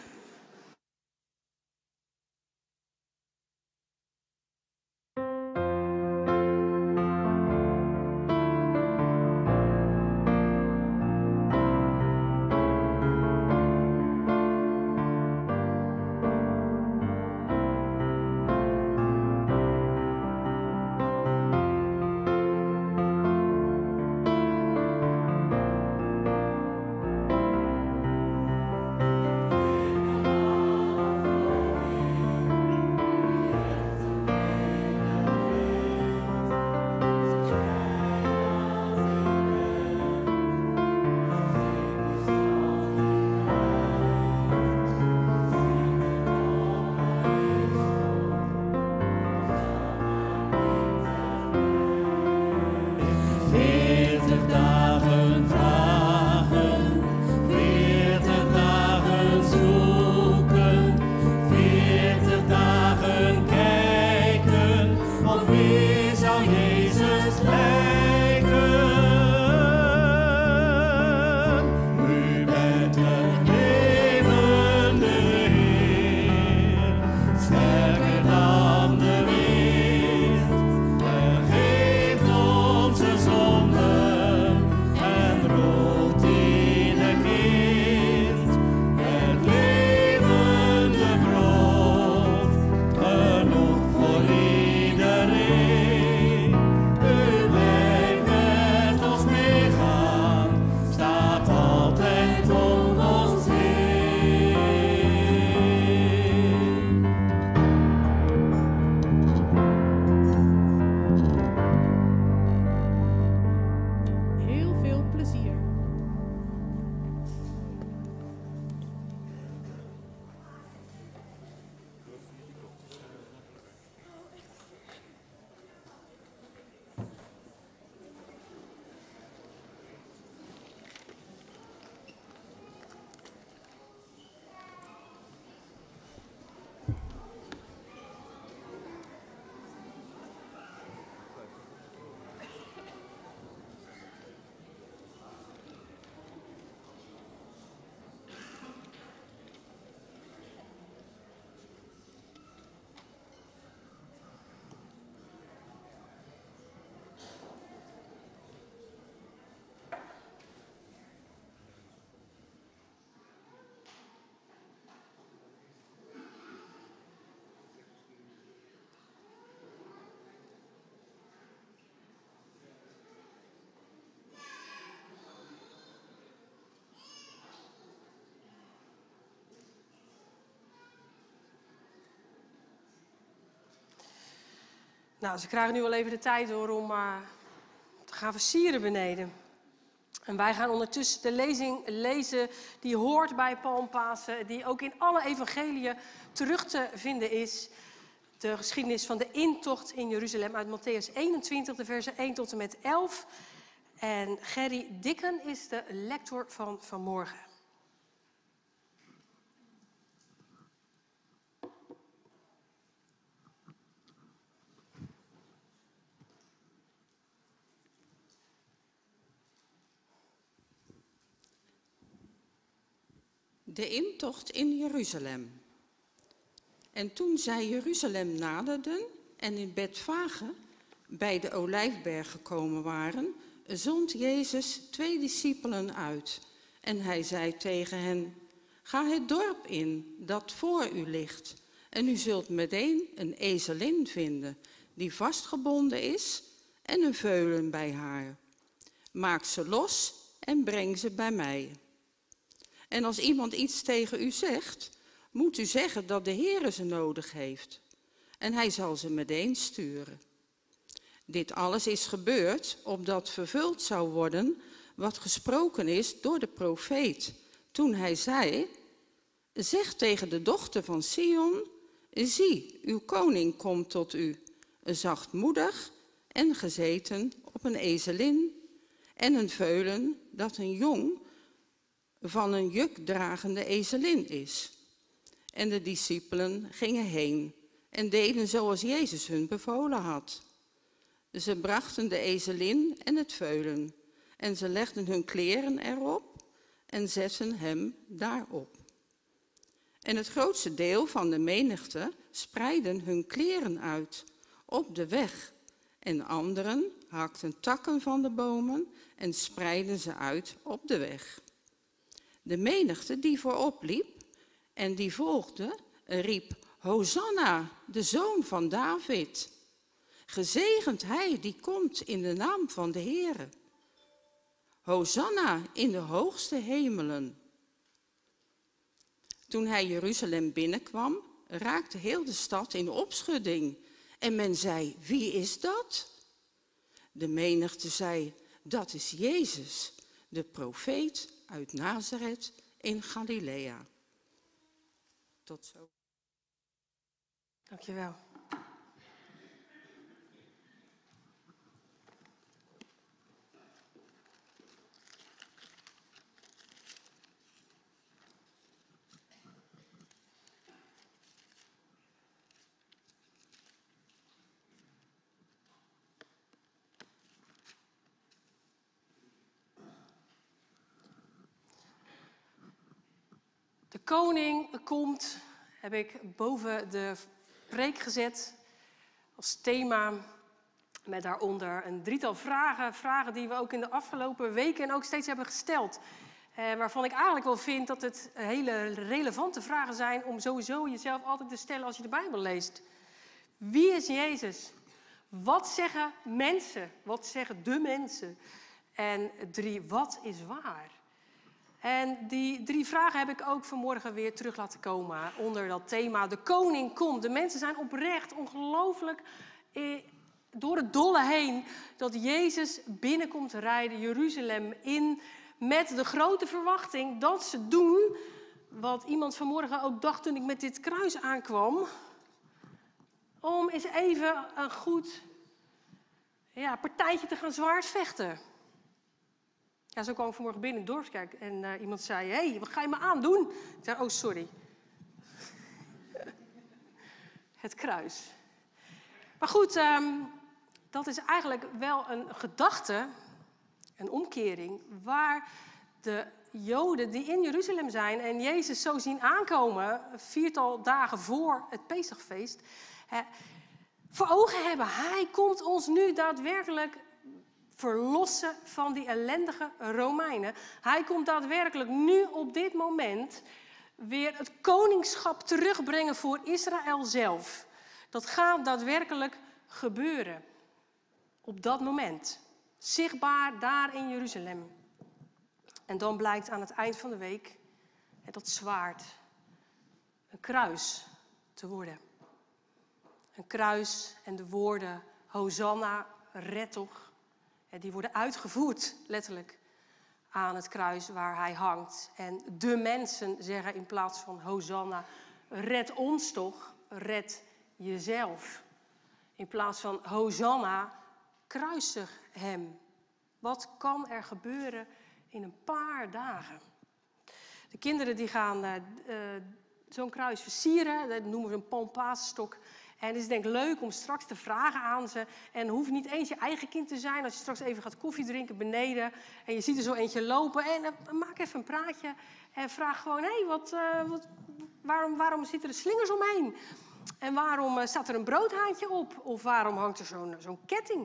Nou, ze krijgen nu wel even de tijd door om te gaan versieren beneden. En wij gaan ondertussen de lezing lezen die hoort bij Palmpasen, die ook in alle evangeliën terug te vinden is. De geschiedenis van de intocht in Jeruzalem uit Mattheüs 21, de versen 1 tot en met 11. En Gerry Dikken is de lector van vanmorgen. De intocht in Jeruzalem. En toen zij Jeruzalem naderden en in Betfage bij de Olijfberg gekomen waren, zond Jezus 2 discipelen uit. En hij zei tegen hen: ga het dorp in dat voor u ligt. En u zult meteen een ezelin vinden die vastgebonden is en een veulen bij haar. Maak ze los en breng ze bij mij. En als iemand iets tegen u zegt, moet u zeggen dat de Heere ze nodig heeft. En hij zal ze meteen sturen. Dit alles is gebeurd, opdat vervuld zou worden wat gesproken is door de profeet, toen hij zei: zeg tegen de dochter van Sion, zie, uw koning komt tot u, zachtmoedig en gezeten op een ezelin en een veulen dat een jong van een jukdragende ezelin is. En de discipelen gingen heen en deden zoals Jezus hun bevolen had. Ze brachten de ezelin en het veulen en ze legden hun kleren erop en zetten hem daarop. En het grootste deel van de menigte spreidden hun kleren uit op de weg. En anderen hakten takken van de bomen en spreidden ze uit op de weg. De menigte die voorop liep en die volgde, riep: Hosanna, de zoon van David. Gezegend hij die komt in de naam van de Heere. Hosanna in de hoogste hemelen. Toen hij Jeruzalem binnenkwam, raakte heel de stad in opschudding. En men zei: wie is dat? De menigte zei: dat is Jezus, de profeet uit Nazareth in Galilea. Tot zo. Dankjewel. De koning komt, heb ik boven de preek gezet als thema, met daaronder een drietal vragen. Vragen die we ook in de afgelopen weken en ook steeds hebben gesteld. Waarvan ik eigenlijk wel vind dat het hele relevante vragen zijn om sowieso jezelf altijd te stellen als je de Bijbel leest. Wie is Jezus? Wat zeggen mensen? Wat zeggen de mensen? En 3, wat is waar? En die 3 vragen heb ik ook vanmorgen weer terug laten komen onder dat thema. De koning komt. De mensen zijn oprecht ongelooflijk door het dolle heen dat Jezus binnenkomt rijden Jeruzalem in met de grote verwachting dat ze doen wat iemand vanmorgen ook dacht toen ik met dit kruis aankwam. Om eens even een goed partijtje te gaan zwaardvechten. Ja, zo kwam ik vanmorgen binnen in de dorpskerk en iemand zei: hey, wat ga je me aandoen? Ik zei: oh, sorry. Het kruis. Maar goed, dat is eigenlijk wel een gedachte, een omkering, waar de Joden die in Jeruzalem zijn en Jezus zo zien aankomen, 4-tal dagen voor het Pesachfeest, voor ogen hebben. Hij komt ons nu daadwerkelijk verlossen van die ellendige Romeinen. Hij komt daadwerkelijk nu op dit moment weer het koningschap terugbrengen voor Israël zelf. Dat gaat daadwerkelijk gebeuren. Op dat moment. Zichtbaar daar in Jeruzalem. En dan blijkt aan het eind van de week dat zwaard een kruis te worden. Een kruis en de woorden Hosanna, red toch. Die worden uitgevoerd, letterlijk, aan het kruis waar hij hangt. En de mensen zeggen in plaats van Hosanna, red ons toch, red jezelf. In plaats van Hosanna, kruisig hem. Wat kan er gebeuren in een paar dagen? De kinderen die gaan zo'n kruis versieren, dat noemen we een palmpaasstok. En het is denk ik leuk om straks te vragen aan ze. En het hoeft niet eens je eigen kind te zijn. Als je straks even gaat koffie drinken beneden en je ziet er zo eentje lopen. En maak even een praatje en vraag gewoon: hé, waarom zitten er slingers omheen? En waarom staat er een broodhaantje op? Of waarom hangt er zo'n ketting?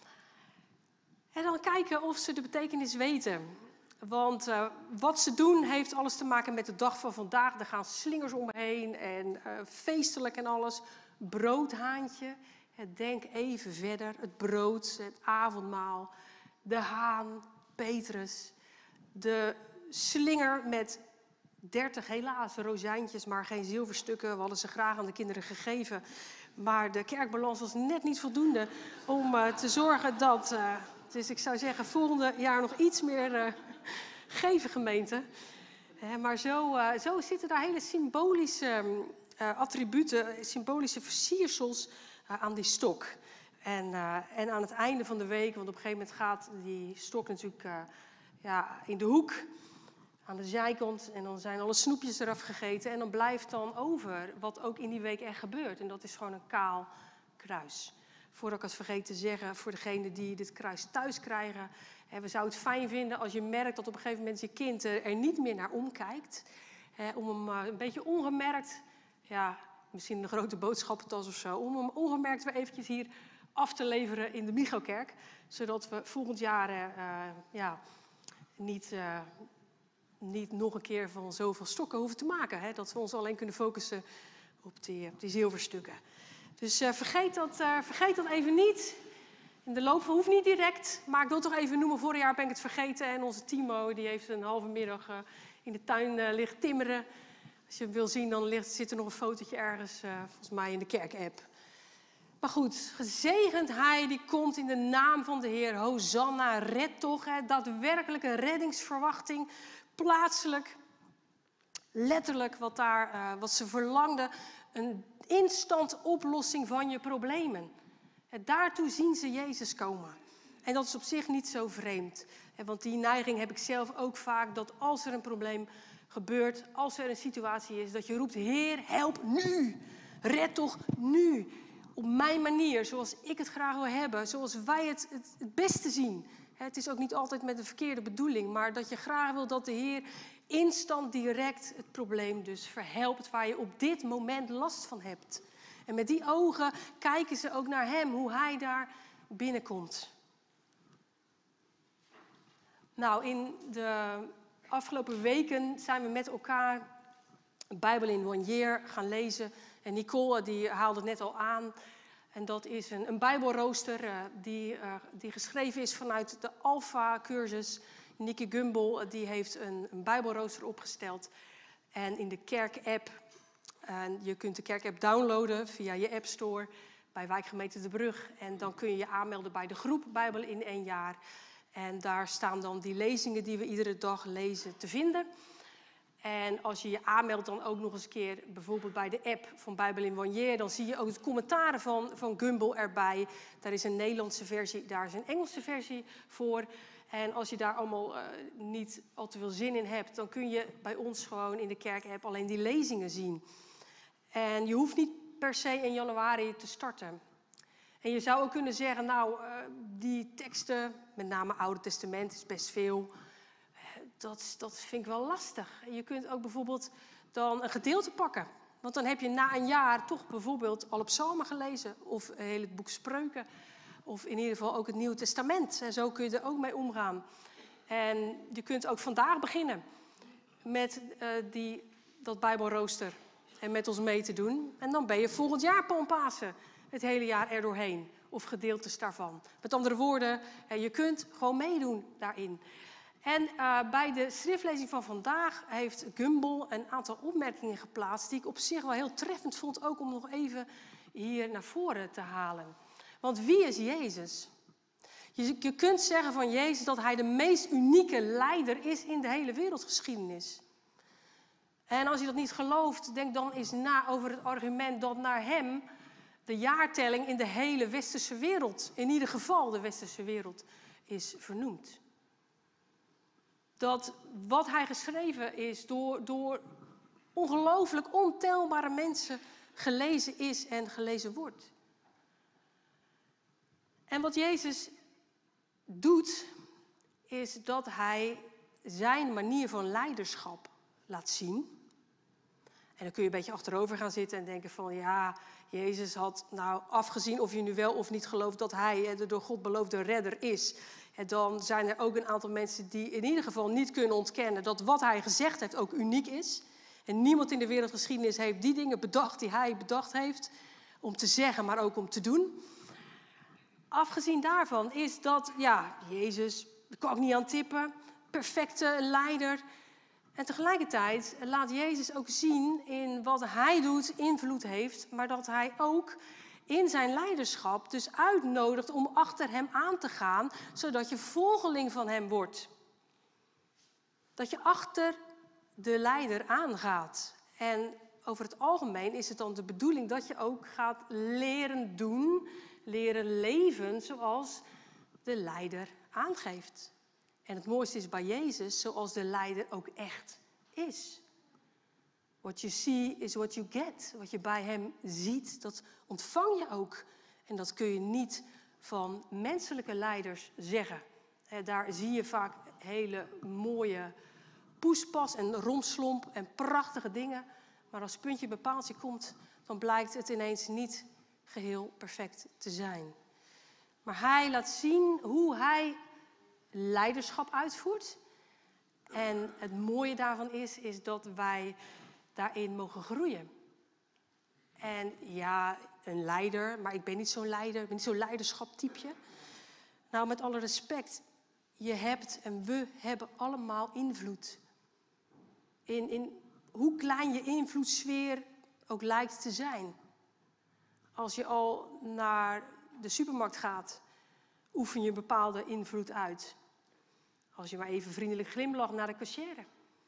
En dan kijken of ze de betekenis weten. Want wat ze doen heeft alles te maken met de dag van vandaag. Er gaan slingers omheen en feestelijk en alles. Broodhaantje, denk even verder. Het brood, het avondmaal, de haan, Petrus. De slinger met 30 helaas rozijntjes, maar geen zilverstukken. We hadden ze graag aan de kinderen gegeven. Maar de kerkbalans was net niet voldoende om te zorgen dat Dus ik zou zeggen, volgende jaar nog iets meer geven, gemeente. Maar zo zitten daar hele symbolische attributen, symbolische versiersels aan die stok. En aan het einde van de week, want op een gegeven moment gaat die stok natuurlijk in de hoek, aan de zijkant. En dan zijn alle snoepjes eraf gegeten. En dan blijft dan over wat ook in die week echt gebeurt. En dat is gewoon een kaal kruis. Voordat ik het vergeet te zeggen, voor degenen die dit kruis thuis krijgen. We zouden het fijn vinden als je merkt dat op een gegeven moment je kind er niet meer naar omkijkt. Om hem een beetje ongemerkt, misschien een grote boodschappentas of zo, om hem ongemerkt weer eventjes hier af te leveren in de Michokerk. Zodat we volgend jaar niet nog een keer van zoveel stokken hoeven te maken. Hè? Dat we ons alleen kunnen focussen op die zilverstukken. Dus vergeet dat even niet. In de loop van, hoeft niet direct, maar ik wil toch even noemen, vorig jaar ben ik het vergeten. En onze Timo, die heeft een halve middag in de tuin liggen timmeren. Als je hem wil zien, dan zit er nog een fotootje ergens, volgens mij in de kerk-app. Maar goed, gezegend hij die komt in de naam van de Heer. Hosanna, red toch, daadwerkelijke reddingsverwachting. Plaatselijk, letterlijk wat ze verlangden. Een instant oplossing van je problemen. Daartoe zien ze Jezus komen. En dat is op zich niet zo vreemd. Want die neiging heb ik zelf ook vaak, dat als er een probleem gebeurt, als er een situatie is, dat je roept, Heer, help nu. Red toch nu. Op mijn manier, zoals ik het graag wil hebben, zoals wij het beste zien. Het is ook niet altijd met een verkeerde bedoeling, maar dat je graag wil dat de Heer instant direct het probleem dus verhelpt waar je op dit moment last van hebt. En met die ogen kijken ze ook naar hem, hoe hij daar binnenkomt. Nou, in de afgelopen weken zijn we met elkaar de Bijbel in 1 year gaan lezen. En Nicole die haalde het net al aan. En dat is een Bijbelrooster die geschreven is vanuit de Alpha-cursus. Nicky Gumbel die heeft een Bijbelrooster opgesteld. En in de kerk-app, je kunt de kerk-app downloaden via je App Store bij Wijkgemeente De Brug. En dan kun je je aanmelden bij de groep Bijbel in 1 jaar. En daar staan dan die lezingen die we iedere dag lezen te vinden. En als je je aanmeldt dan ook nog eens een keer bijvoorbeeld bij de app van Bijbel in 1 year, dan zie je ook het commentaren van Gumbel erbij. Daar is een Nederlandse versie, daar is een Engelse versie voor. En als je daar allemaal niet al te veel zin in hebt, dan kun je bij ons gewoon in de kerk-app alleen die lezingen zien. En je hoeft niet per se in januari te starten. En je zou ook kunnen zeggen, nou, die teksten, met name Oude Testament, is best veel. Dat vind ik wel lastig. Je kunt ook bijvoorbeeld dan een gedeelte pakken. Want dan heb je na een jaar toch bijvoorbeeld alle psalmen gelezen. Of heel het boek Spreuken. Of in ieder geval ook het Nieuwe Testament. En zo kun je er ook mee omgaan. En je kunt ook vandaag beginnen met dat Bijbelrooster. En met ons mee te doen. En dan ben je volgend jaar Pasen het hele jaar erdoorheen. Of gedeeltes daarvan. Met andere woorden, je kunt gewoon meedoen daarin. En bij de schriftlezing van vandaag heeft Gumbel een aantal opmerkingen geplaatst die ik op zich wel heel treffend vond, ook om nog even hier naar voren te halen. Want wie is Jezus? Je kunt zeggen van Jezus dat hij de meest unieke leider is in de hele wereldgeschiedenis. En als je dat niet gelooft, denk dan eens na over het argument dat naar hem de jaartelling in de hele westerse wereld, in ieder geval de westerse wereld, is vernoemd. Dat wat hij geschreven is door ongelooflijk ontelbare mensen gelezen is en gelezen wordt. En wat Jezus doet, is dat hij zijn manier van leiderschap laat zien. En dan kun je een beetje achterover gaan zitten en denken van ja, Jezus had nou afgezien of je nu wel of niet gelooft dat hij de door God beloofde redder is. En dan zijn er ook een aantal mensen die in ieder geval niet kunnen ontkennen dat wat hij gezegd heeft ook uniek is. En niemand in de wereldgeschiedenis heeft die dingen bedacht die hij bedacht heeft om te zeggen, maar ook om te doen. Afgezien daarvan is dat, ja, Jezus, daar kan ik niet aan tippen, perfecte leider. En tegelijkertijd laat Jezus ook zien in wat hij doet invloed heeft, maar dat hij ook in zijn leiderschap dus uitnodigt om achter hem aan te gaan, zodat je volgeling van hem wordt. Dat je achter de leider aangaat. En over het algemeen is het dan de bedoeling dat je ook gaat leren doen, leren leven zoals de leider aangeeft. En het mooiste is bij Jezus, zoals de leider ook echt is. What you see is what you get. Wat je bij hem ziet, dat ontvang je ook. En dat kun je niet van menselijke leiders zeggen. Daar zie je vaak hele mooie poespas en romslomp en prachtige dingen. Maar als puntje bij paaltje komt, dan blijkt het ineens niet geheel perfect te zijn. Maar hij laat zien hoe hij leiderschap uitvoert. En het mooie daarvan is dat wij daarin mogen groeien. En ja, een leider, maar ik ben niet zo'n leider, ik ben niet zo'n leiderschaptypeje. Nou, met alle respect, je hebt en we hebben allemaal invloed. In hoe klein je invloedssfeer ook lijkt te zijn. Als je al naar de supermarkt gaat, oefen je een bepaalde invloed uit. Als je maar even vriendelijk glimlacht naar de cashier.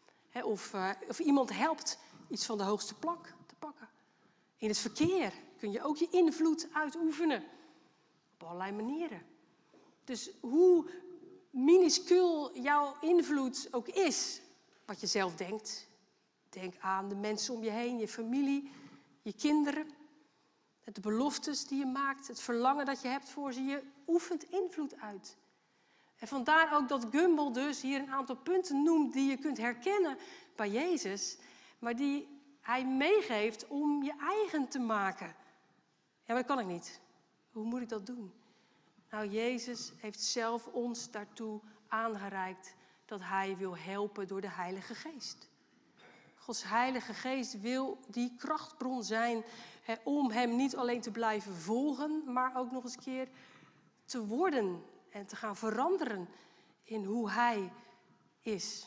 Of iemand helpt iets van de hoogste plank te pakken. In het verkeer kun je ook je invloed uitoefenen. Op allerlei manieren. Dus hoe minuscuul jouw invloed ook is, wat je zelf denkt. Denk aan de mensen om je heen, je familie, je kinderen. De beloftes die je maakt, het verlangen dat je hebt voor ze. Je oefent invloed uit. En vandaar ook dat Gumbel dus hier een aantal punten noemt die je kunt herkennen bij Jezus, maar die hij meegeeft om je eigen te maken. Ja, maar dat kan ik niet. Hoe moet ik dat doen? Nou, Jezus heeft zelf ons daartoe aangereikt dat hij wil helpen door de Heilige Geest. Gods Heilige Geest wil die krachtbron zijn om hem niet alleen te blijven volgen, maar ook nog eens een keer te worden en te gaan veranderen in hoe hij is.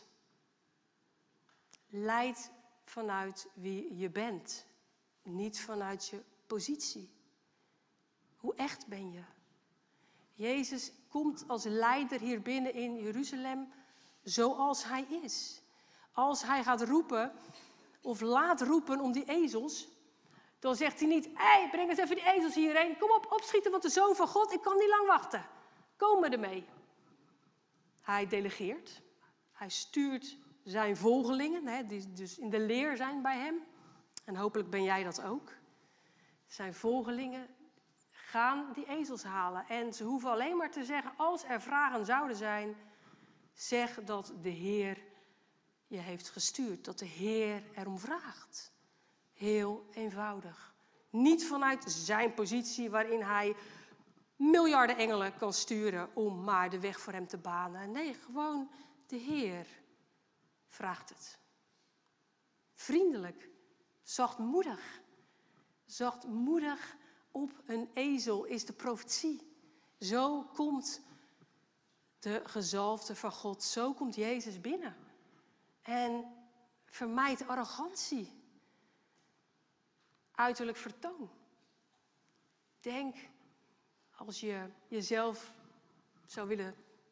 Leid vanuit wie je bent, niet vanuit je positie. Hoe echt ben je? Jezus komt als leider hier binnen in Jeruzalem zoals hij is. Als hij gaat roepen of laat roepen om die ezels, dan zegt hij niet, hé, breng eens even die ezels hierheen. Kom op, opschieten, want de Zoon van God, ik kan niet lang wachten. Kom maar ermee. Hij delegeert. Hij stuurt zijn volgelingen, die dus in de leer zijn bij hem. En hopelijk ben jij dat ook. Zijn volgelingen gaan die ezels halen. En ze hoeven alleen maar te zeggen, als er vragen zouden zijn, zeg dat de Heer je heeft gestuurd. Dat de Heer erom vraagt. Heel eenvoudig. Niet vanuit zijn positie waarin hij miljarden engelen kan sturen om maar de weg voor hem te banen. Nee, gewoon de Heer vraagt het. Vriendelijk, zachtmoedig. Zachtmoedig op een ezel is de profetie. Zo komt de gezalfde van God. Zo komt Jezus binnen. En vermijd arrogantie. Uiterlijk vertoon. Denk, als je jezelf zou willen,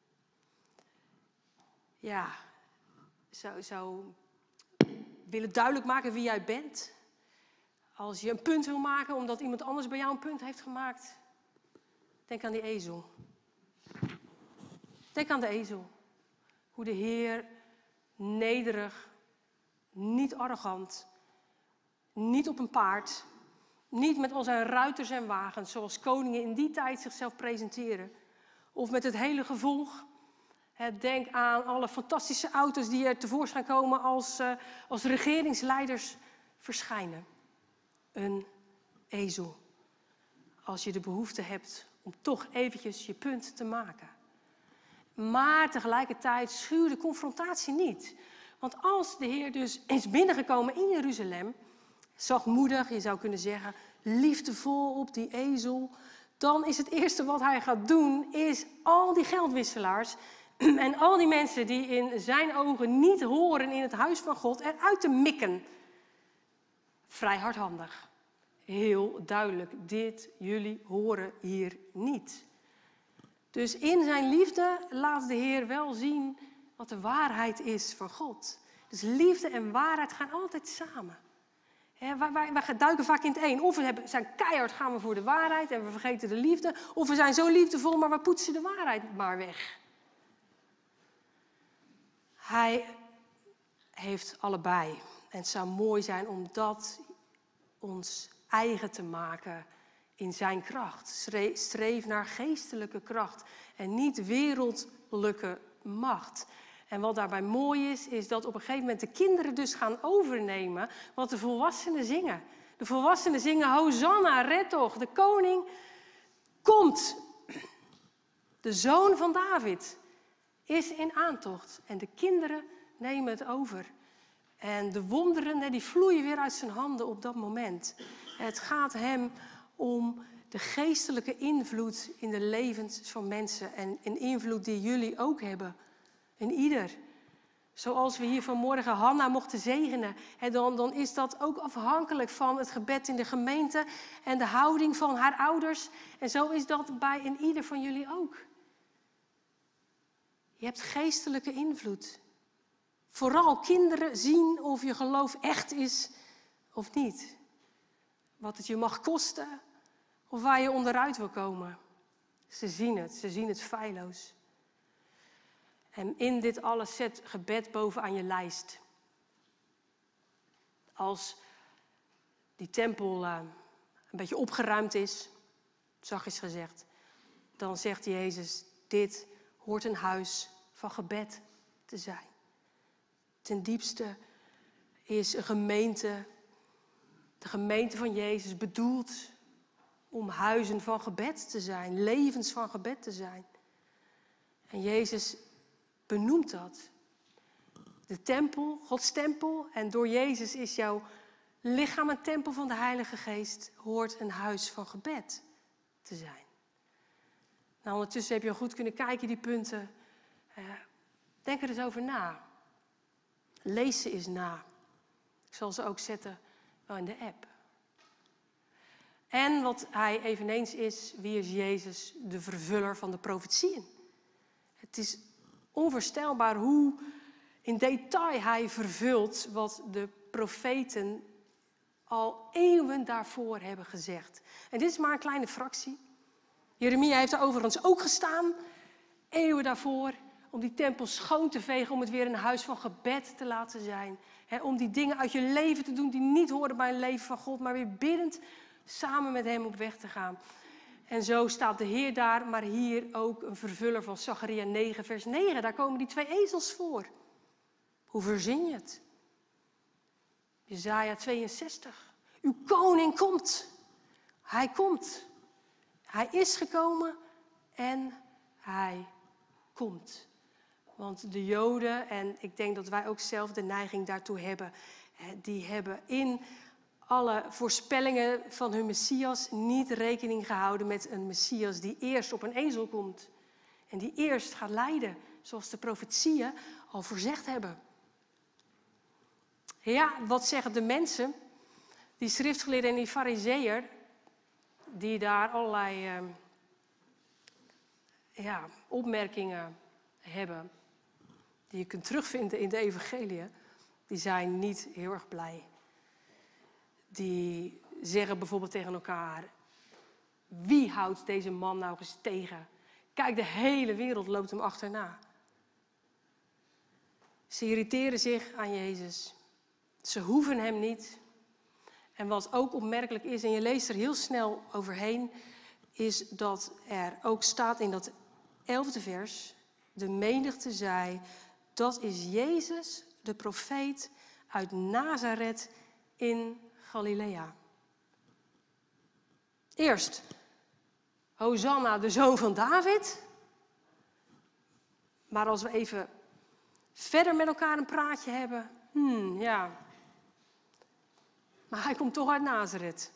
zou willen duidelijk maken wie jij bent. Als je een punt wil maken omdat iemand anders bij jou een punt heeft gemaakt. Denk aan die ezel. Denk aan de ezel. Hoe de Heer nederig, niet arrogant, niet op een paard, niet met al zijn ruiters en wagens, zoals koningen in die tijd zichzelf presenteren. Of met het hele gevolg. Denk aan alle fantastische auto's die er tevoorschijn komen als regeringsleiders verschijnen. Een ezel. Als je de behoefte hebt om toch eventjes je punt te maken. Maar tegelijkertijd schuw de confrontatie niet. Want als de Heer dus is binnengekomen in Jeruzalem, zachtmoedig, je zou kunnen zeggen, liefdevol op die ezel, dan is het eerste wat hij gaat doen, is al die geldwisselaars en al die mensen die in zijn ogen niet horen in het huis van God eruit te mikken. Vrij hardhandig. heel duidelijk. Jullie horen hier niet. Dus in zijn liefde laat de Heer wel zien wat de waarheid is van God. Dus liefde en waarheid gaan altijd samen. Wij duiken vaak in het een. Of we zijn keihard, gaan we voor de waarheid en we vergeten de liefde. Of we zijn zo liefdevol, maar we poetsen de waarheid maar weg. Hij heeft allebei. En het zou mooi zijn om dat ons eigen te maken in zijn kracht. Streef naar geestelijke kracht en niet wereldlijke macht. En wat daarbij mooi is dat op een gegeven moment de kinderen dus gaan overnemen wat de volwassenen zingen. De volwassenen zingen Hosanna, red toch, de koning komt. De zoon van David is in aantocht en de kinderen nemen het over. En de wonderen die vloeien weer uit zijn handen op dat moment. Het gaat hem om de geestelijke invloed in de levens van mensen. En een invloed die jullie ook hebben. In ieder. Zoals we hier vanmorgen Hanna mochten zegenen. Dan is dat ook afhankelijk van het gebed in de gemeente. En de houding van haar ouders. En zo is dat bij een ieder van jullie ook. Je hebt geestelijke invloed. Vooral kinderen zien of je geloof echt is of niet. Wat het je mag kosten of waar je onderuit wil komen. Ze zien het feilloos. En in dit alles zet gebed bovenaan je lijst. Als die tempel een beetje opgeruimd is, zachtjes gezegd, dan zegt Jezus, dit hoort een huis van gebed te zijn. Ten diepste is een gemeente, de gemeente van Jezus, bedoeld om huizen van gebed te zijn, levens van gebed te zijn. En Jezus benoemt dat. De tempel, Gods tempel, en door Jezus is jouw lichaam een tempel van de Heilige Geest, hoort een huis van gebed te zijn. Nou, ondertussen heb je al goed kunnen kijken, die punten. Denk er eens over na. Lees ze eens na. Ik zal ze ook zetten wel in de app. En wat hij eveneens is, wie is Jezus, de vervuller van de profetieën. Het is onvoorstelbaar hoe in detail hij vervult wat de profeten al eeuwen daarvoor hebben gezegd. En dit is maar een kleine fractie. Jeremia heeft er overigens ook gestaan, eeuwen daarvoor, om die tempel schoon te vegen, om het weer een huis van gebed te laten zijn. Om die dingen uit je leven te doen die niet horen bij een leven van God, maar weer biddend samen met hem op weg te gaan. En zo staat de Heer daar, maar hier ook een vervuller van Zacharia 9, vers 9. Daar komen die 2 ezels voor. Hoe verzin je het? Jesaja 62. Uw koning komt. Hij komt. Hij is gekomen en hij komt. Want de Joden, en ik denk dat wij ook zelf de neiging daartoe hebben, die hebben in alle voorspellingen van hun Messias niet rekening gehouden met een Messias die eerst op een ezel komt. En die eerst gaat lijden, zoals de profetieën al voorzegd hebben. Ja, wat zeggen de mensen, die schriftgeleerden en die farizeeër, die daar allerlei opmerkingen hebben, die je kunt terugvinden in de evangeliën, die zijn niet heel erg blij. Die zeggen bijvoorbeeld tegen elkaar, wie houdt deze man nou eens tegen? Kijk, de hele wereld loopt hem achterna. Ze irriteren zich aan Jezus. Ze hoeven hem niet. En wat ook opmerkelijk is, en je leest er heel snel overheen, is dat er ook staat in dat 11e vers, de menigte zei, dat is Jezus, de profeet uit Nazareth in Galilea. Eerst, Hosanna, de zoon van David. Maar als we even verder met elkaar een praatje hebben, ja. Maar hij komt toch uit Nazareth.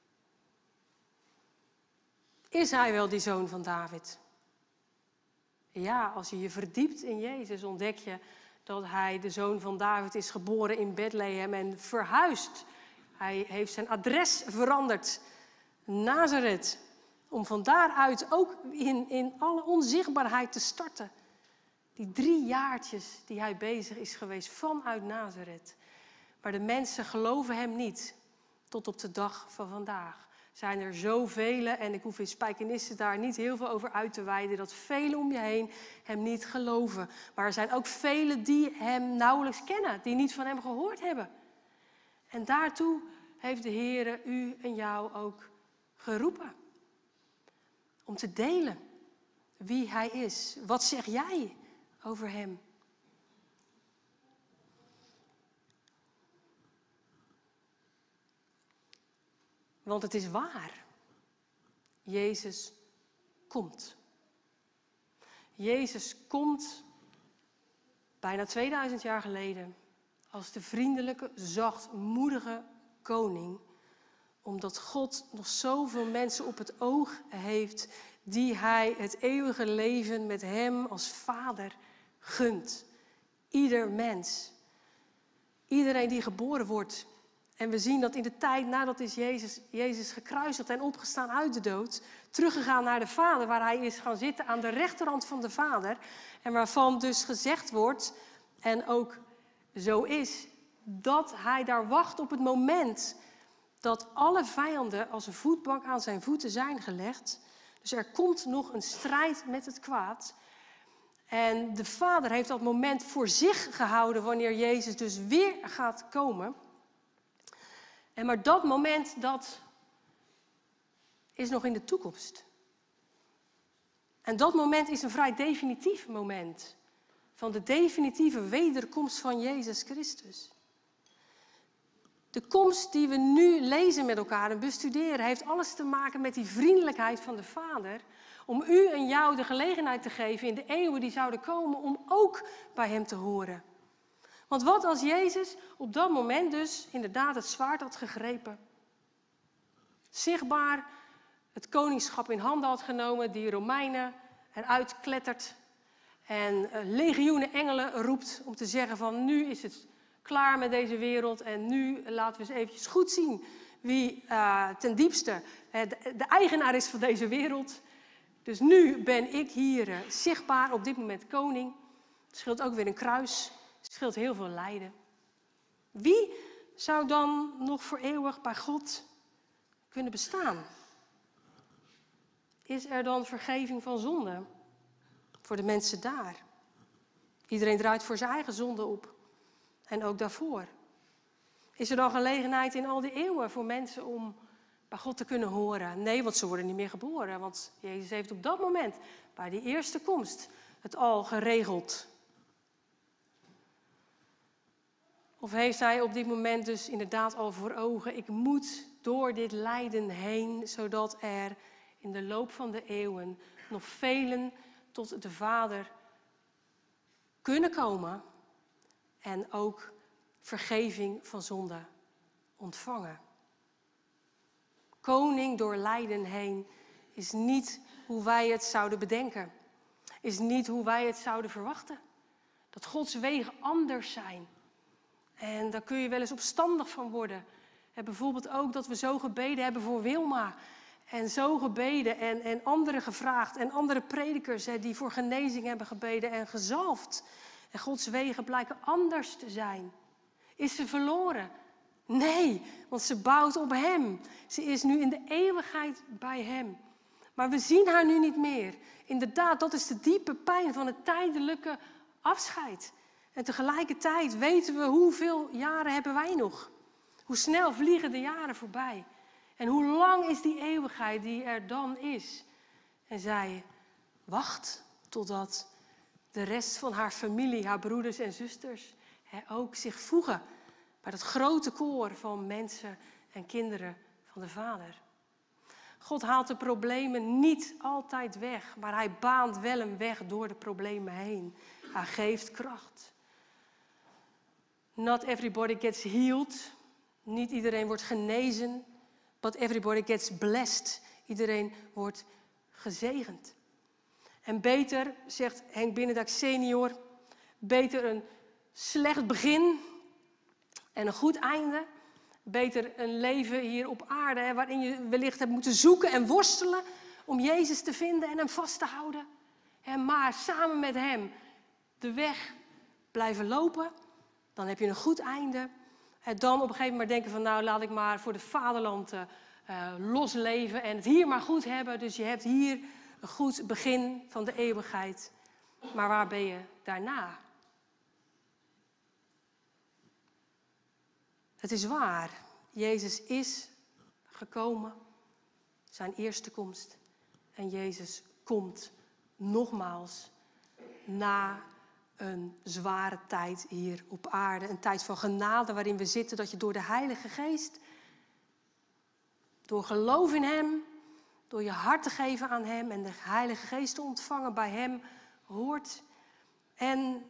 Is hij wel die zoon van David? Ja, als je je verdiept in Jezus, ontdek je dat hij de zoon van David is, geboren in Bethlehem en verhuisd. Hij heeft zijn adres veranderd. Nazareth. Om van daaruit ook in alle onzichtbaarheid te starten. Die 3 jaartjes die hij bezig is geweest vanuit Nazareth. Maar de mensen geloven hem niet. Tot op de dag van vandaag. Zijn er zoveel, en ik hoef in Spijkenisse daar niet heel veel over uit te wijden, dat velen om je heen hem niet geloven. Maar er zijn ook velen die hem nauwelijks kennen, die niet van hem gehoord hebben. En daartoe heeft de Heer u en jou ook geroepen. Om te delen wie hij is. Wat zeg jij over hem? Want het is waar. Jezus komt. Jezus komt bijna 2000 jaar geleden als de vriendelijke, zachtmoedige koning. Omdat God nog zoveel mensen op het oog heeft die hij het eeuwige leven met hem als vader gunt. Ieder mens. Iedereen die geboren wordt. En we zien dat in de tijd nadat is Jezus gekruisigd en opgestaan uit de dood, teruggegaan naar de Vader, waar hij is gaan zitten aan de rechterhand van de Vader. En waarvan dus gezegd wordt, en ook zo is, dat hij daar wacht op het moment dat alle vijanden als een voetbank aan zijn voeten zijn gelegd. Dus er komt nog een strijd met het kwaad. En de Vader heeft dat moment voor zich gehouden wanneer Jezus dus weer gaat komen. En maar dat moment, dat is nog in de toekomst. En dat moment is een vrij definitief moment. Van de definitieve wederkomst van Jezus Christus. De komst die we nu lezen met elkaar en bestuderen, heeft alles te maken met die vriendelijkheid van de Vader. Om u en jou de gelegenheid te geven in de eeuwen die zouden komen om ook bij hem te horen. Want wat als Jezus op dat moment dus inderdaad het zwaard had gegrepen. Zichtbaar het koningschap in handen had genomen, die Romeinen eruit klettert. En legioenen engelen roept om te zeggen van nu is het klaar met deze wereld. En nu laten we eens eventjes goed zien wie ten diepste de eigenaar is van deze wereld. Dus nu ben ik hier zichtbaar op dit moment koning. Het scheelt ook weer een kruis. Het scheelt heel veel lijden. Wie zou dan nog voor eeuwig bij God kunnen bestaan? Is er dan vergeving van zonde voor de mensen daar? Iedereen draait voor zijn eigen zonde op. En ook daarvoor. Is er dan gelegenheid in al die eeuwen voor mensen om bij God te kunnen horen? Nee, want ze worden niet meer geboren. Want Jezus heeft op dat moment, bij die eerste komst, het al geregeld. Of heeft hij op dit moment dus inderdaad al voor ogen, ik moet door dit lijden heen, zodat er in de loop van de eeuwen nog velen tot de Vader kunnen komen en ook vergeving van zonde ontvangen. Koning door lijden heen is niet hoe wij het zouden bedenken. Is niet hoe wij het zouden verwachten. Dat Gods wegen anders zijn. En daar kun je wel eens opstandig van worden. En bijvoorbeeld ook dat we zo gebeden hebben voor Wilma. En zo gebeden en anderen gevraagd. En andere predikers die voor genezing hebben gebeden en gezalfd. En Gods wegen blijken anders te zijn. Is ze verloren? Nee, want ze bouwt op hem. Ze is nu in de eeuwigheid bij hem. Maar we zien haar nu niet meer. Inderdaad, dat is de diepe pijn van het tijdelijke afscheid. En tegelijkertijd weten we hoeveel jaren hebben wij nog. Hoe snel vliegen de jaren voorbij. En hoe lang is die eeuwigheid die er dan is. En zij wacht totdat de rest van haar familie, haar broeders en zusters, ook zich voegen bij dat grote koor van mensen en kinderen van de Vader. God haalt de problemen niet altijd weg, maar hij baant wel een weg door de problemen heen. Hij geeft kracht. Not everybody gets healed. Niet iedereen wordt genezen. But everybody gets blessed. Iedereen wordt gezegend. En beter, zegt Henk Binnendak senior, beter een slecht begin en een goed einde Beter een leven hier op aarde, hè, waarin je wellicht hebt moeten zoeken en worstelen om Jezus te vinden en hem vast te houden. Maar samen met hem de weg blijven lopen, dan heb je een goed einde. Dan op een gegeven moment denken van nou laat ik maar voor het vaderland losleven en het hier maar goed hebben. Dus je hebt hier een goed begin van de eeuwigheid. Maar waar ben je daarna? Het is waar, Jezus is gekomen, zijn eerste komst. En Jezus komt nogmaals na een zware tijd hier op aarde. Een tijd van genade waarin we zitten, dat je door de Heilige Geest, door geloof in hem, door je hart te geven aan hem en de Heilige Geest te ontvangen bij hem, hoort. En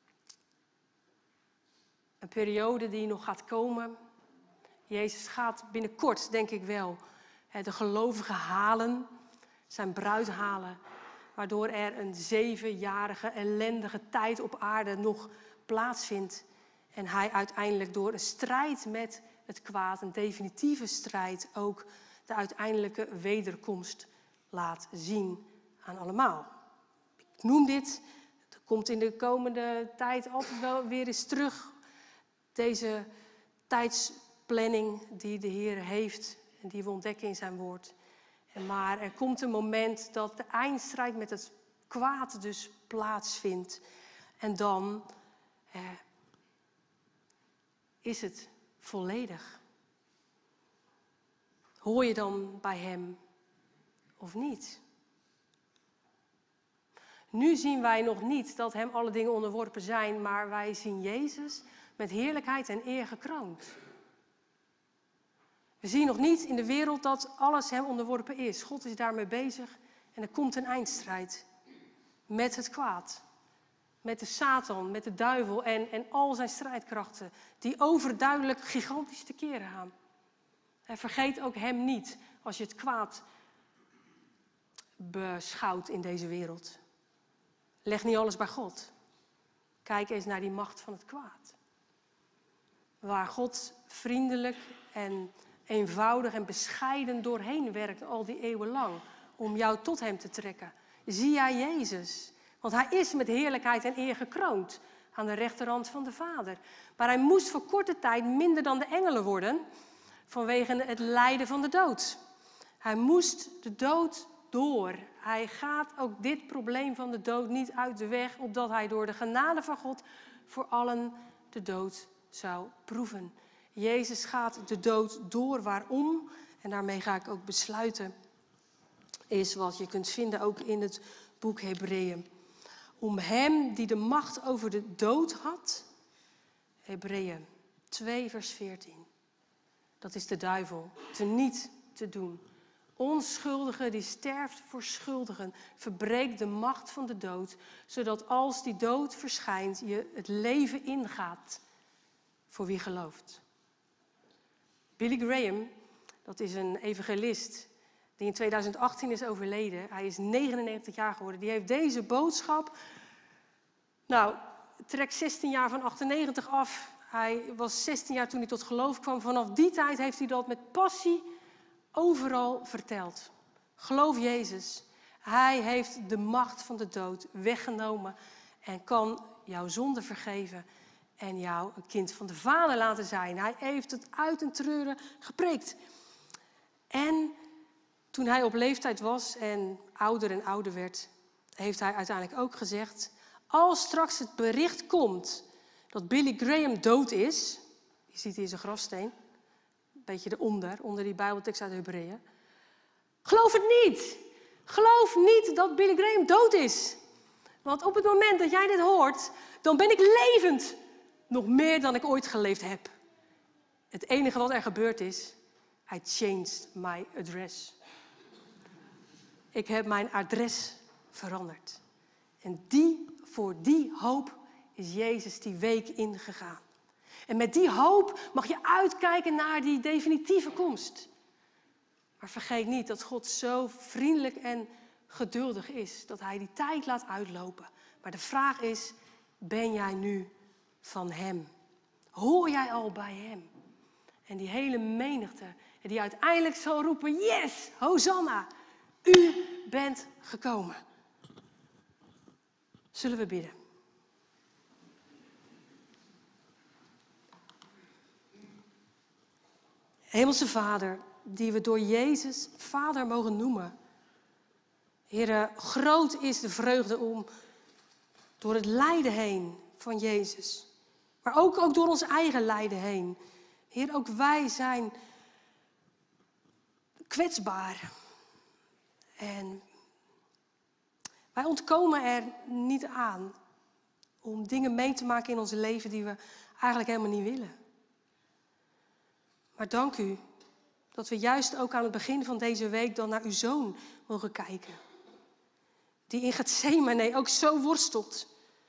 een periode die nog gaat komen. Jezus gaat binnenkort, denk ik wel, de gelovigen halen, zijn bruid halen, waardoor er een 7-jarige ellendige tijd op aarde nog plaatsvindt. En hij uiteindelijk door een strijd met het kwaad, een definitieve strijd, ook de uiteindelijke wederkomst laat zien aan allemaal. Ik noem dit, het komt in de komende tijd altijd wel weer eens terug. Deze tijdsplanning die de Heer heeft en die we ontdekken in zijn woord. Maar er komt een moment dat de eindstrijd met het kwaad dus plaatsvindt. En dan is het volledig. Hoor je dan bij hem of niet? Nu zien wij nog niet dat hem alle dingen onderworpen zijn, maar wij zien Jezus met heerlijkheid en eer gekroond. We zien nog niet in de wereld dat alles hem onderworpen is. God is daarmee bezig en er komt een eindstrijd met het kwaad. Met de Satan, met de duivel en al zijn strijdkrachten die overduidelijk gigantisch tekeer gaan. En vergeet ook hem niet als je het kwaad beschouwt in deze wereld. Leg niet alles bij God. Kijk eens naar die macht van het kwaad. Waar God vriendelijk en eenvoudig en bescheiden doorheen werkt al die eeuwen lang. Om jou tot hem te trekken. Zie jij Jezus? Want hij is met heerlijkheid en eer gekroond aan de rechterhand van de Vader. Maar hij moest voor korte tijd minder dan de engelen worden vanwege het lijden van de dood. Hij moest de dood door. Hij gaat ook dit probleem van de dood niet uit de weg, opdat hij door de genade van God voor allen de dood zou proeven. Jezus gaat de dood door. Waarom? En daarmee ga ik ook besluiten. Is wat je kunt vinden ook in het boek Hebreeën. Om hem die de macht over de dood had. Hebreeën 2 vers 14. Dat is de duivel. Teniet te doen. Onschuldige die sterft voor schuldigen. Verbreekt de macht van de dood. Zodat als die dood verschijnt je het leven ingaat. Voor wie gelooft. Billy Graham, dat is een evangelist die in 2018 is overleden. Hij is 99 jaar geworden. Die heeft deze boodschap, trek 16 jaar van 98 af. Hij was 16 jaar toen hij tot geloof kwam. Vanaf die tijd heeft hij dat met passie overal verteld. Geloof Jezus. Hij heeft de macht van de dood weggenomen en kan jouw zonde vergeven en jou een kind van de Vader laten zijn. Hij heeft het uit en treuren gepreekt. En toen hij op leeftijd was en ouder werd, heeft hij uiteindelijk ook gezegd, als straks het bericht komt dat Billy Graham dood is, je ziet hier zijn grafsteen, een beetje eronder, onder die Bijbeltekst uit Hebreeën. Geloof het niet. Geloof niet dat Billy Graham dood is. Want op het moment dat jij dit hoort, dan ben ik levend. Nog meer dan ik ooit geleefd heb. Het enige wat er gebeurd is, I changed my address. Ik heb mijn adres veranderd. En voor die hoop is Jezus die week ingegaan. En met die hoop mag je uitkijken naar die definitieve komst. Maar vergeet niet dat God zo vriendelijk en geduldig is. Dat hij die tijd laat uitlopen. Maar de vraag is, ben jij nu van hem? Hoor jij al bij hem? En die hele menigte. En die uiteindelijk zal roepen, yes, Hosanna, u bent gekomen. Zullen we bidden? Hemelse Vader, die we door Jezus Vader mogen noemen. Heere, groot is de vreugde om door het lijden heen van Jezus. Maar ook door ons eigen lijden heen. Heer, ook wij zijn kwetsbaar. En wij ontkomen er niet aan om dingen mee te maken in ons leven die we eigenlijk helemaal niet willen. Maar dank u dat we juist ook aan het begin van deze week dan naar uw Zoon mogen kijken. Die in Getsemane ook zo worstelt.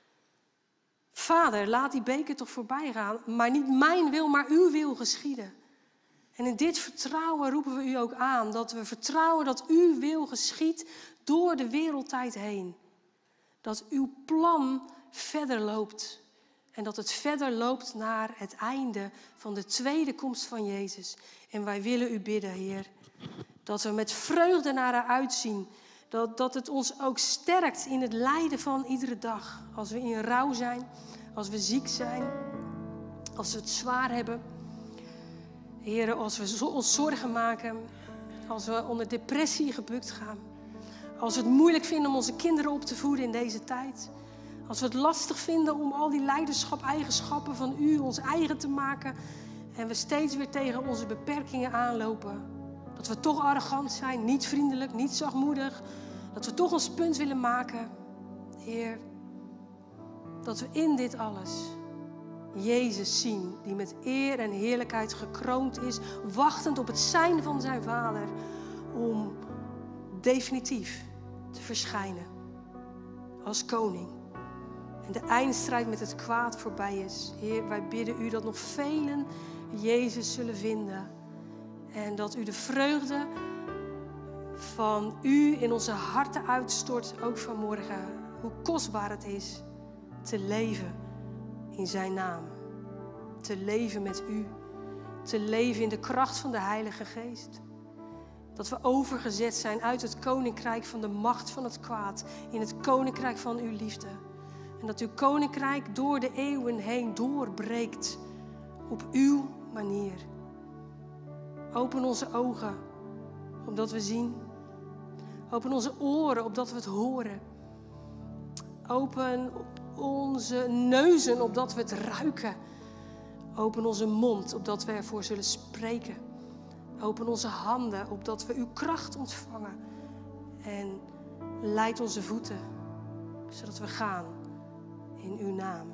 Vader, laat die beker toch voorbij gaan, maar niet mijn wil, maar uw wil geschieden. En in dit vertrouwen roepen we u ook aan, dat we vertrouwen dat uw wil geschiedt door de wereldtijd heen. Dat uw plan verder loopt. En dat het verder loopt naar het einde van de tweede komst van Jezus. En wij willen u bidden, Heer, dat we met vreugde naar haar uitzien. Dat het ons ook sterkt in het lijden van iedere dag. Als we in rouw zijn, als we ziek zijn, als we het zwaar hebben. Heer, als we ons zorgen maken, als we onder depressie gebukt gaan. Als we het moeilijk vinden om onze kinderen op te voeden in deze tijd. Als we het lastig vinden om al die leiderschap-eigenschappen van u ons eigen te maken. En we steeds weer tegen onze beperkingen aanlopen. Dat we toch arrogant zijn, niet vriendelijk, niet zachtmoedig. Dat we toch ons punt willen maken. Heer, dat we in dit alles Jezus zien, die met eer en heerlijkheid gekroond is, wachtend op het zijn van zijn Vader, om definitief te verschijnen als koning. En de eindstrijd met het kwaad voorbij is. Heer, wij bidden u dat nog velen Jezus zullen vinden. En dat u de vreugde van u in onze harten uitstort, ook vanmorgen. Hoe kostbaar het is te leven in zijn naam. Te leven met u. Te leven in de kracht van de Heilige Geest. Dat we overgezet zijn uit het koninkrijk van de macht van het kwaad. In het koninkrijk van uw liefde. En dat uw koninkrijk door de eeuwen heen doorbreekt. Op uw manier. Open onze ogen, opdat we zien. Open onze oren, opdat we het horen. Open onze neuzen, opdat we het ruiken. Open onze mond, opdat we ervoor zullen spreken. Open onze handen, opdat we uw kracht ontvangen. En leid onze voeten, zodat we gaan in uw naam.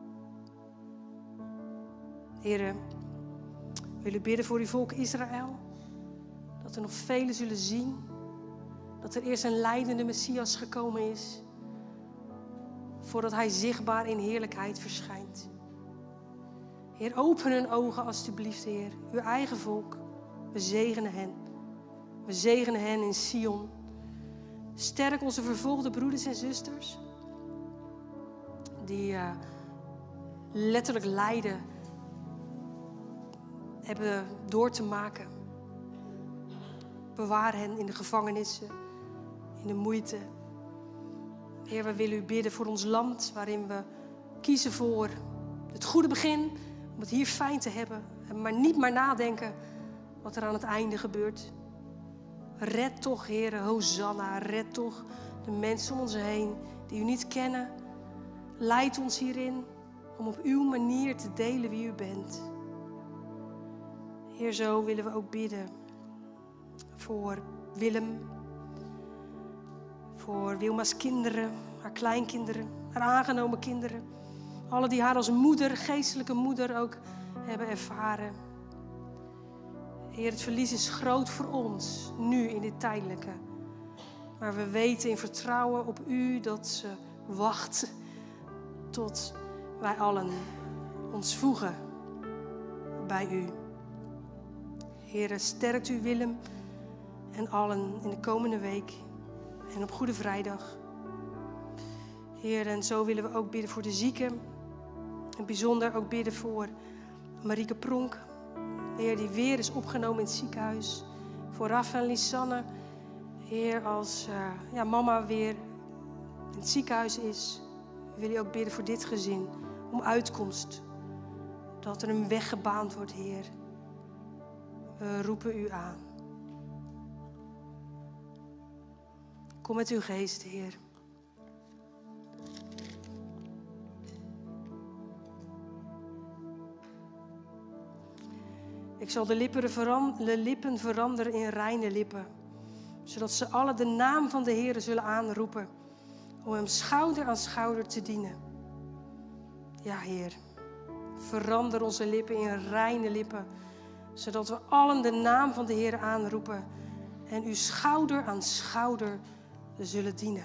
Heren, we willen bidden voor uw volk Israël. Dat er nog velen zullen zien. Dat er eerst een lijdende Messias gekomen is. Voordat hij zichtbaar in heerlijkheid verschijnt. Heer, open hun ogen alstublieft, Heer. Uw eigen volk. We zegenen hen. We zegenen hen in Sion. Sterk onze vervolgde broeders en zusters. Die letterlijk lijden hebben door te maken. Bewaar hen in de gevangenissen, in de moeite. Heer, we willen u bidden voor ons land, waarin we kiezen voor het goede begin, om het hier fijn te hebben, maar niet maar nadenken wat er aan het einde gebeurt. Red toch, Heer, Hosanna, red toch de mensen om ons heen die u niet kennen. Leid ons hierin om op uw manier te delen wie u bent. Heer, zo willen we ook bidden voor Willem, voor Wilma's kinderen, haar kleinkinderen, haar aangenomen kinderen. Alle die haar als moeder, geestelijke moeder ook hebben ervaren. Heer, het verlies is groot voor ons, nu in dit tijdelijke. Maar we weten in vertrouwen op u dat ze wacht tot wij allen ons voegen bij u. Heer, sterkt u Willem en allen in de komende week en op Goede Vrijdag. Heer, en zo willen we ook bidden voor de zieken. En bijzonder ook bidden voor Marieke Pronk, Heer, die weer is opgenomen in het ziekenhuis. Voor Rafa en Lisanne. Heer, als mama weer in het ziekenhuis is, wil je ook bidden voor dit gezin. Om uitkomst. Dat er een weg gebaand wordt, Heer. We roepen u aan. Kom met uw geest, Heer. Ik zal de lippen veranderen in reine lippen. Zodat ze alle de naam van de Heer zullen aanroepen. Om hem schouder aan schouder te dienen. Ja, Heer. Verander onze lippen in reine lippen. Zodat we allen de naam van de Heer aanroepen. En u schouder aan schouder zullen dienen.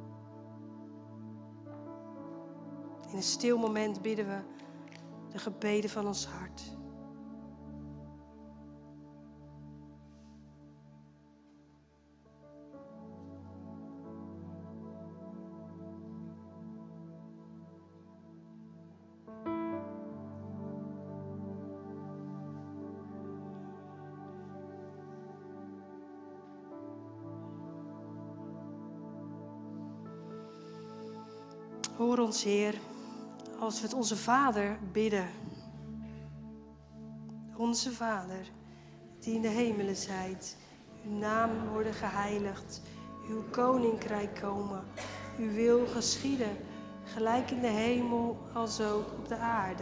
In een stil moment bidden we de gebeden van ons hart. Hoor ons, Heer, als we het onze Vader bidden. Onze Vader, die in de hemelen zijt. Uw naam worden geheiligd. Uw koninkrijk komen. Uw wil geschieden. Gelijk in de hemel als ook op de aarde.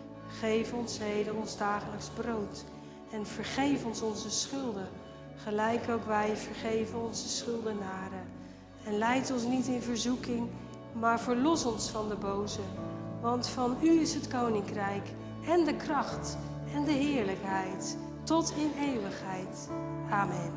Geef ons heden ons dagelijks brood. En vergeef ons onze schulden. Gelijk ook wij vergeven onze schuldenaren. En leid ons niet in verzoeking, maar verlos ons van de boze. Want van u is het koninkrijk en de kracht en de heerlijkheid tot in eeuwigheid. Amen.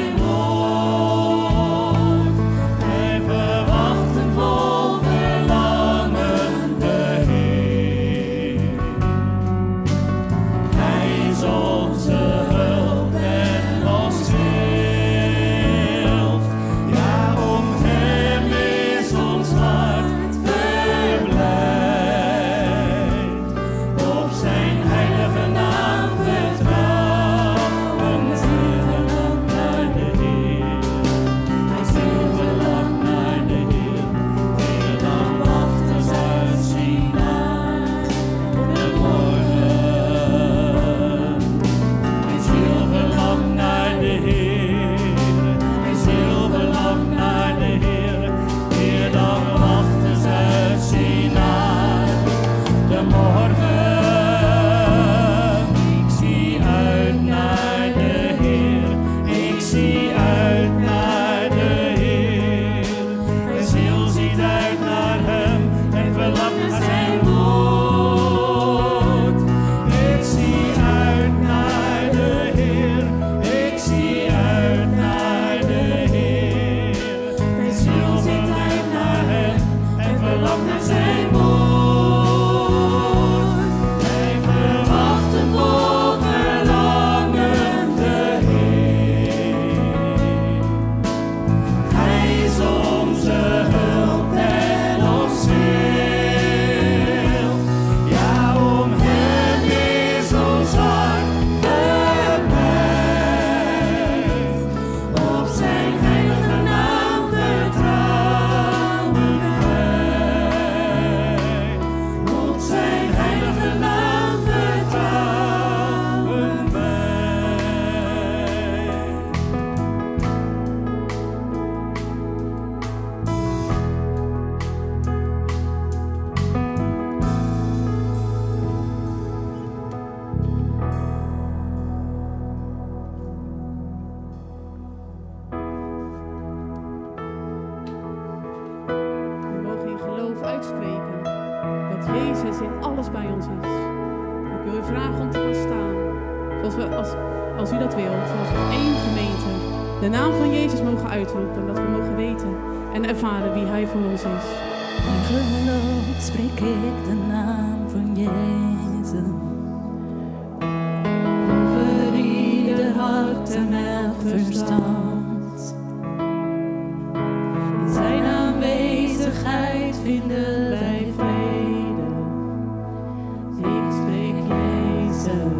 Wij verwachten vol verlangen. Jezus in alles bij ons is. Ik wil u vragen om te gaan staan. Als u dat wilt, zoals we één gemeente de naam van Jezus mogen uitroepen. Dat we mogen weten en ervaren wie Hij voor ons is. In geloof spreek ik de naam van Jezus. Over ieder hart en elk verstand. In zijn aanwezigheid vinden wij vrede. Ik spreek Jezus.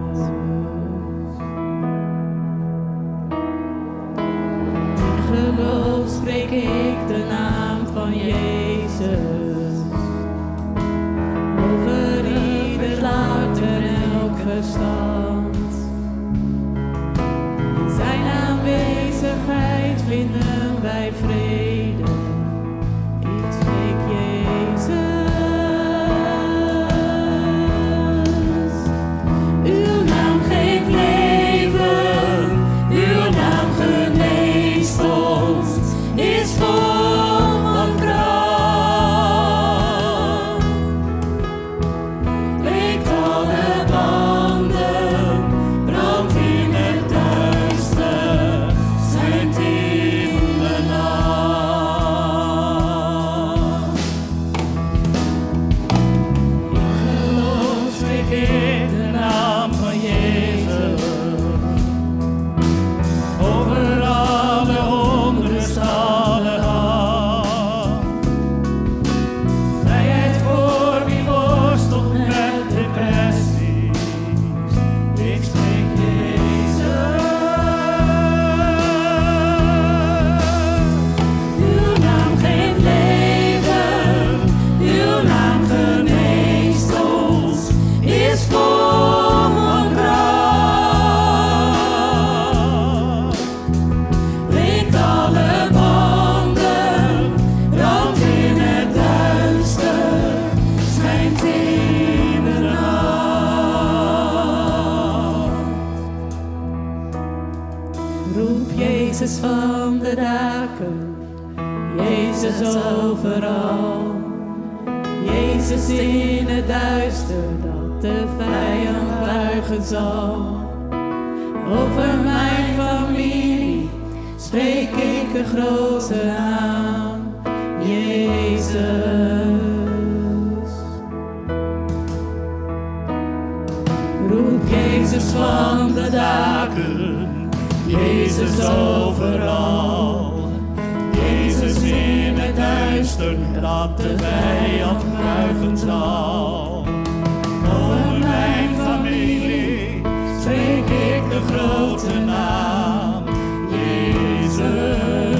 In geloof spreek ik de naam van Jezus. Over ieder hart en elk verstand. In zijn aanwezigheid vinden wij vrede. Ik spreek Jezus. Uw naam geeft leven, uw naam geneest ons, is vol van kracht. Breekt alle banden, brandt in het duister, schijnt in de nacht. In geloof spreek ik de naam van Jezus. Over alle onrust, alle haat. Vrijheid voor wie worstelt met depressies. Ik spreek Jezus. Uw naam geeft leven, uw naam geneest ons, is vol van kracht. Breekt alle banden, brandt in het duister, schijnt in de nacht. Roep Jezus van de daken, Jezus overal. Jezus in het duister, dat de vijand buigen zal. Over mijn familie spreek ik de grote naam, Jezus. Roep Jezus van de daken, Jezus overal. Jezus in het duister, dat de vijand buigen zal. Over mijn familie spreek ik de grote naam, Jezus.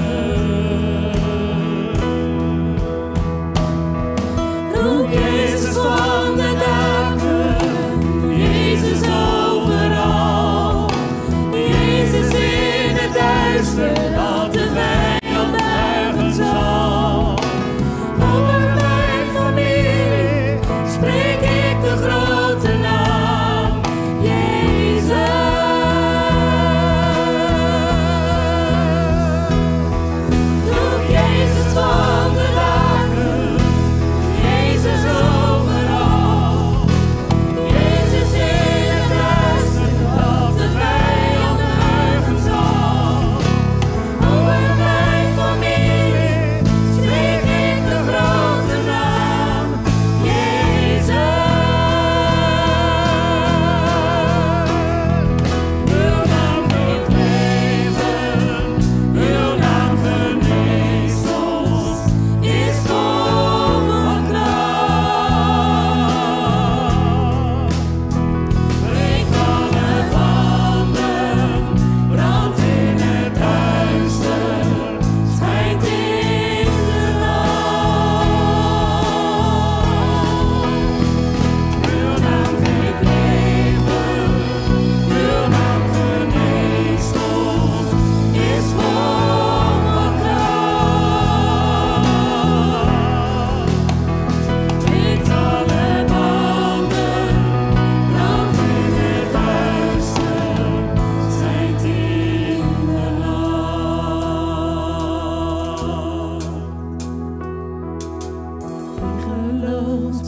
Roep Jezus van de daken, Jezus overal. Jezus in het duister, dat de vijand buigen zal. Over mijn familie spreek ik de grote naam, Jezus.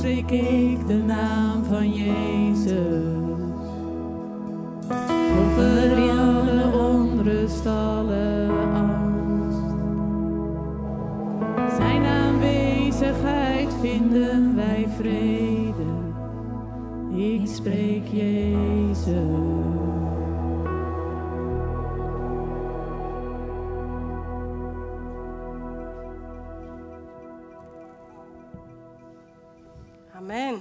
spreek ik de naam van Jezus. Over alle onrust, alle angst. Zijn aanwezigheid vinden wij vrede. Ik spreek Jezus. Amen.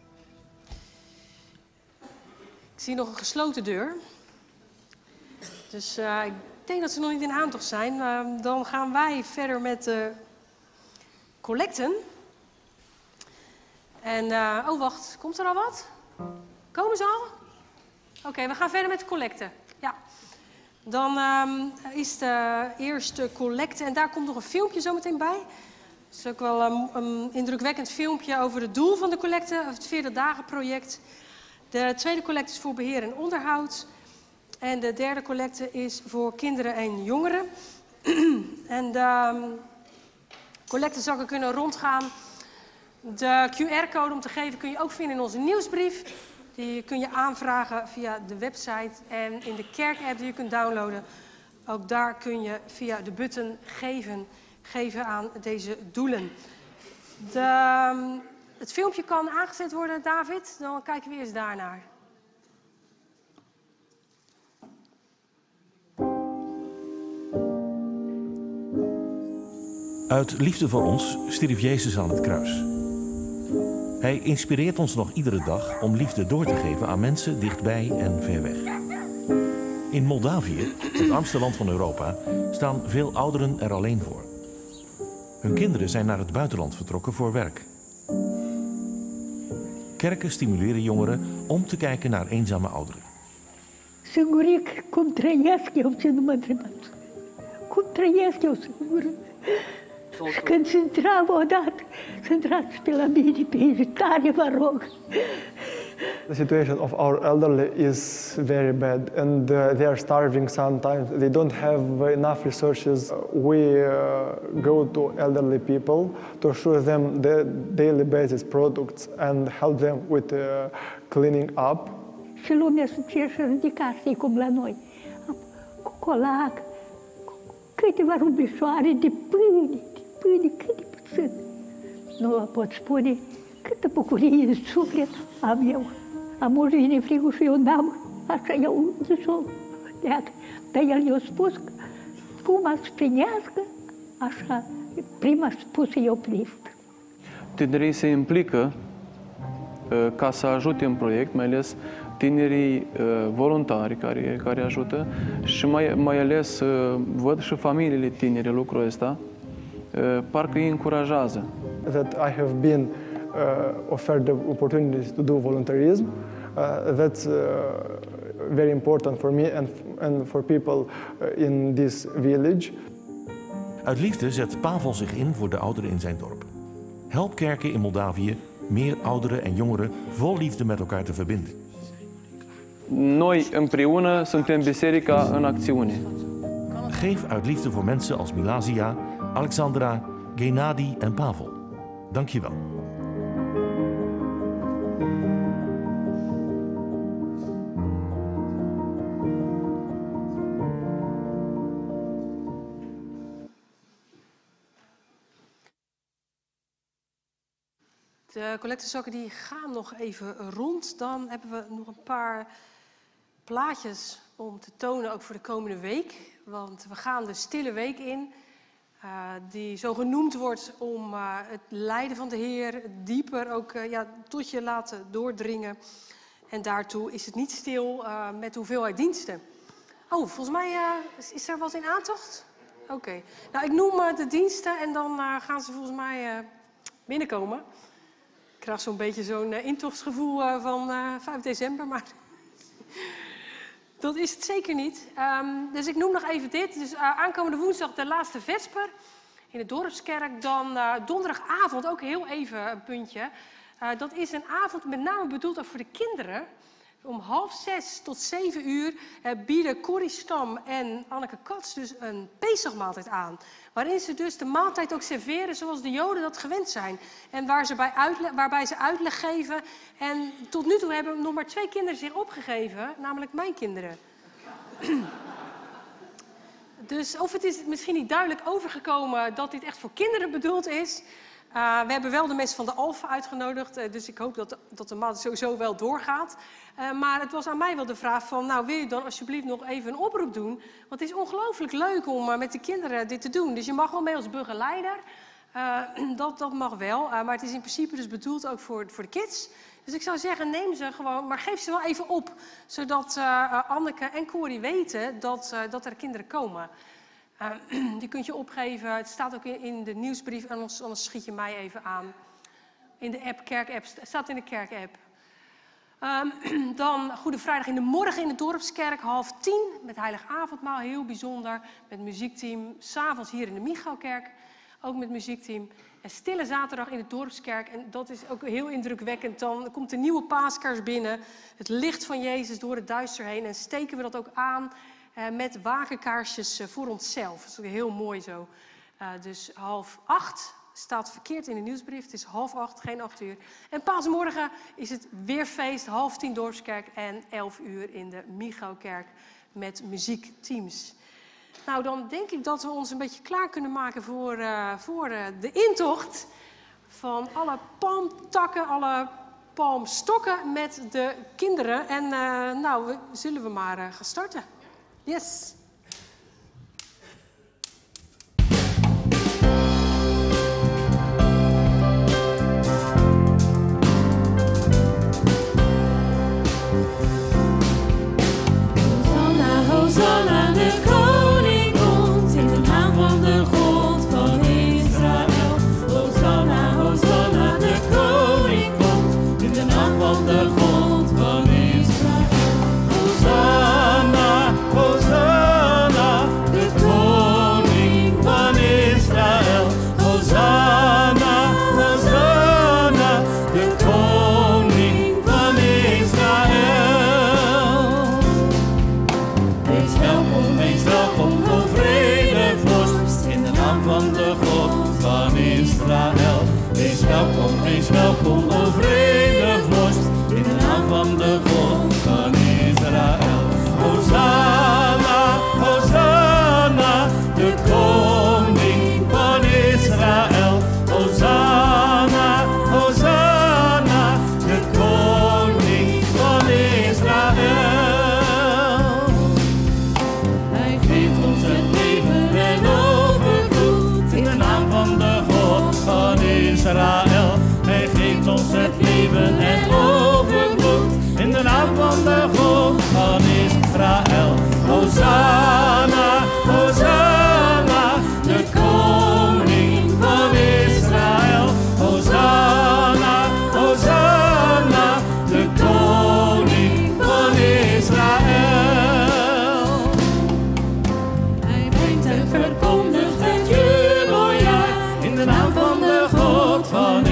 Ik zie nog een gesloten deur. Dus ik denk dat ze nog niet in aantocht zijn. Dan gaan wij verder met de collecten. En, oh wacht, komt er al wat? Komen ze al? Oké, we gaan verder met de collecten. Ja. Dan is de eerste collecte en daar komt nog een filmpje zo meteen bij. Het is ook wel een indrukwekkend filmpje over het doel van de collecte, het 40 dagen project. De tweede collecte is voor beheer en onderhoud. En de derde collecte is voor kinderen en jongeren. En de collectezakken kunnen rondgaan. De QR-code om te geven kun je ook vinden in onze nieuwsbrief. Die kun je aanvragen via de website en in de kerk-app die je kunt downloaden. Ook daar kun je via de button geven aan deze doelen. Het filmpje kan aangezet worden, David. Dan kijken we eerst daarnaar. Uit liefde voor ons stierf Jezus aan het kruis. Hij inspireert ons nog iedere dag om liefde door te geven aan mensen dichtbij en ver weg. In Moldavië, het armste land van Europa, staan veel ouderen er alleen voor. Hun kinderen zijn naar het buitenland vertrokken voor werk. Kerken stimuleren jongeren om te kijken naar eenzame ouderen. Singuric, cum trăiesc eu, ce nu mă întrebați. Cum trăiesc eu singur? Când se întreabă odată, să intrați pe la mine, pe tare, vă rog. The situation of our elderly is very bad, and they are starving sometimes. They don't have enough resources. We go to elderly people to show them the daily basis products and help them with cleaning up. Și lumea se ridica, știi, cum la noi. Cu colac, câteva rubișoare de pâine, cât de puțin. Nu vă pot spune câtă bucurie în suflet am eu. Am o vine frigul și eu n-am, așa eu zis-o leacă. Dar el i-a spus că cum a sprinească, așa, prima spus eu plist. Tinerii se implică ca să ajute în proiect, mai ales tinerii voluntari care ajută și mai ales văd și familiile tinere lucrul ăsta, parcă îi încurajează. That I have been offered the opportunity to do volunteerism. That's very important for me and for people in this village. Uit liefde zet Pavel zich in voor de ouderen in zijn dorp. Help kerken in Moldavië meer ouderen en jongeren vol liefde met elkaar te verbinden. Noi împreună suntem biserica în acțiune. Geef uit liefde voor mensen als Milazia, Alexandra, Gennady en Pavel. Dank je wel. De collectezakken die gaan nog even rond. Dan hebben we nog een paar plaatjes om te tonen, ook voor de komende week. Want we gaan de stille week in, die zo genoemd wordt om het lijden van de Heer dieper ook tot je laten doordringen. En daartoe is het niet stil met de hoeveelheid diensten. Oh, volgens mij is er wat in aantocht? Oké. Nou, ik noem de diensten en dan gaan ze volgens mij binnenkomen. Ik krijg zo'n beetje zo'n intochtsgevoel van 5 december, maar dat is het zeker niet. Dus ik noem nog even dit. Dus aankomende woensdag de laatste vesper in de dorpskerk. Dan donderdagavond, ook heel even een puntje. Dat is een avond met name bedoeld ook voor de kinderen. Om 5:30 tot 7 bieden Corrie Stam en Anneke Kats dus een Pesachmaaltijd aan. Waarin ze dus de maaltijd ook serveren zoals de Joden dat gewend zijn. En waarbij ze uitleg geven. En tot nu toe hebben nog maar 2 kinderen zich opgegeven, namelijk mijn kinderen. Dus of het is misschien niet duidelijk overgekomen dat dit echt voor kinderen bedoeld is. We hebben wel de mensen van de Alfa uitgenodigd, dus ik hoop dat de maand sowieso wel doorgaat. Maar het was aan mij wel de vraag van, nou wil je dan alsjeblieft nog even een oproep doen? Want het is ongelooflijk leuk om met de kinderen dit te doen. Dus je mag wel mee als begeleider, dat mag wel. Maar het is in principe dus bedoeld ook voor de kids. Dus ik zou zeggen, neem ze gewoon, maar geef ze wel even op. Zodat Anneke en Corrie weten dat er kinderen komen. Die kunt je opgeven. Het staat ook in de nieuwsbrief. En anders schiet je mij even aan. In de app, kerkapp. Het staat in de kerkapp. Dan Goede Vrijdag in de morgen in de Dorpskerk. 9:30 met Heilig Avondmaal. Heel bijzonder. Met muziekteam. 's Avonds hier in de Michaelkerk. Ook met muziekteam. En Stille Zaterdag in de Dorpskerk. En dat is ook heel indrukwekkend. Dan komt de nieuwe paaskaars binnen. Het licht van Jezus door het duister heen. En steken we dat ook aan met wakenkaarsjes voor onszelf. Dat is ook heel mooi zo. Dus 7:30 staat verkeerd in de nieuwsbrief. Het is 7:30, geen 8 uur. En paasmorgen is het weer feest. 9:30 Dorpskerk en 11 uur in de Michaelkerk met muziekteams. Nou, dan denk ik dat we ons een beetje klaar kunnen maken voor de intocht van alle palmtakken, alle palmstokken met de kinderen. En zullen we maar gaan starten. Yes. Hosanna, Hosanna, de koning komt in de naam van de God van Israël. Hosanna, Hosanna, de koning komt in de naam van de God van Israël. Hosanna, Hosanna, de koning van Israël. Hosanna, Hosanna, de koning van Israël. Wees welkom, o vrede vorst, in de naam van de God van Israël. Wees welkom, o vrede vorst, in de naam van de God van Israël. Hosanna, Hosanna, de koning van Israël. Hosanna, Hosanna, de koning van Israël. Hij geeft ons het leven en overvloed in de naam van de God van Israël. Hij geeft ons het leven en overvloed in de naam van de God van Israël. Hosanna, Hosanna, de koning van Israël. Hosanna, Hosanna, de koning van Israël. Hij brengt en verkondigt het jubeljaar in de naam van de God van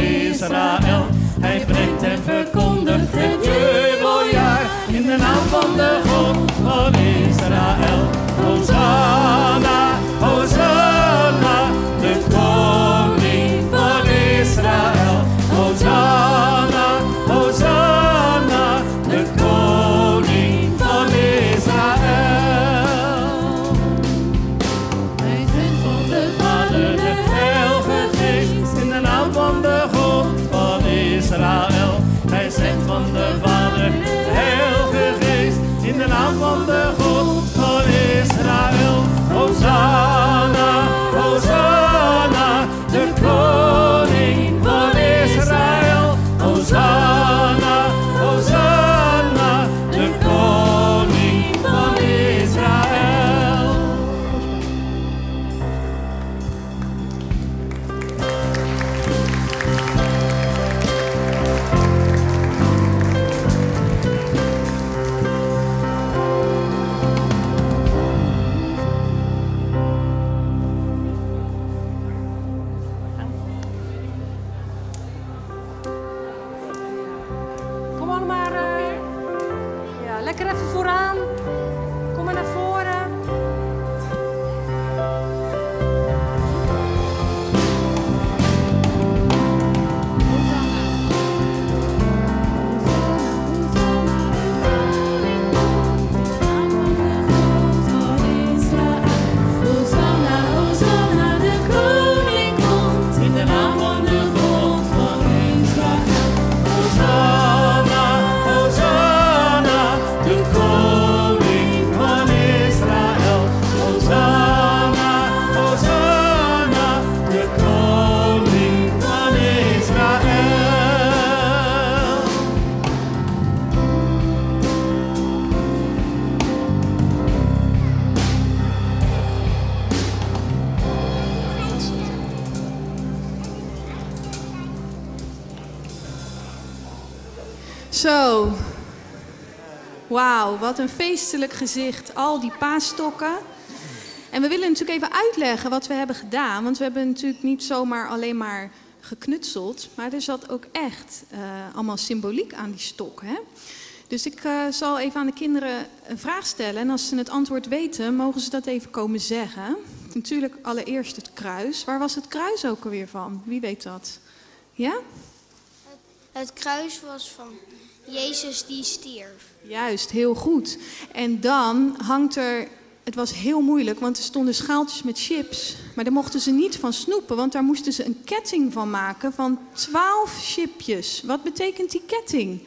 Zo. Wauw, wat een feestelijk gezicht. Al die paasstokken. En we willen natuurlijk even uitleggen wat we hebben gedaan. Want we hebben natuurlijk niet zomaar alleen maar geknutseld. Maar er zat ook echt allemaal symboliek aan die stok. Hè? Dus ik zal even aan de kinderen een vraag stellen. En als ze het antwoord weten, mogen ze dat even komen zeggen. Natuurlijk allereerst het kruis. Waar was het kruis ook alweer van? Wie weet dat? Ja? Het kruis was van Jezus die stierf. Juist, heel goed. En dan hangt er... Het was heel moeilijk, want er stonden schaaltjes met chips. Maar daar mochten ze niet van snoepen, want daar moesten ze een ketting van maken van 12 chipjes. Wat betekent die ketting?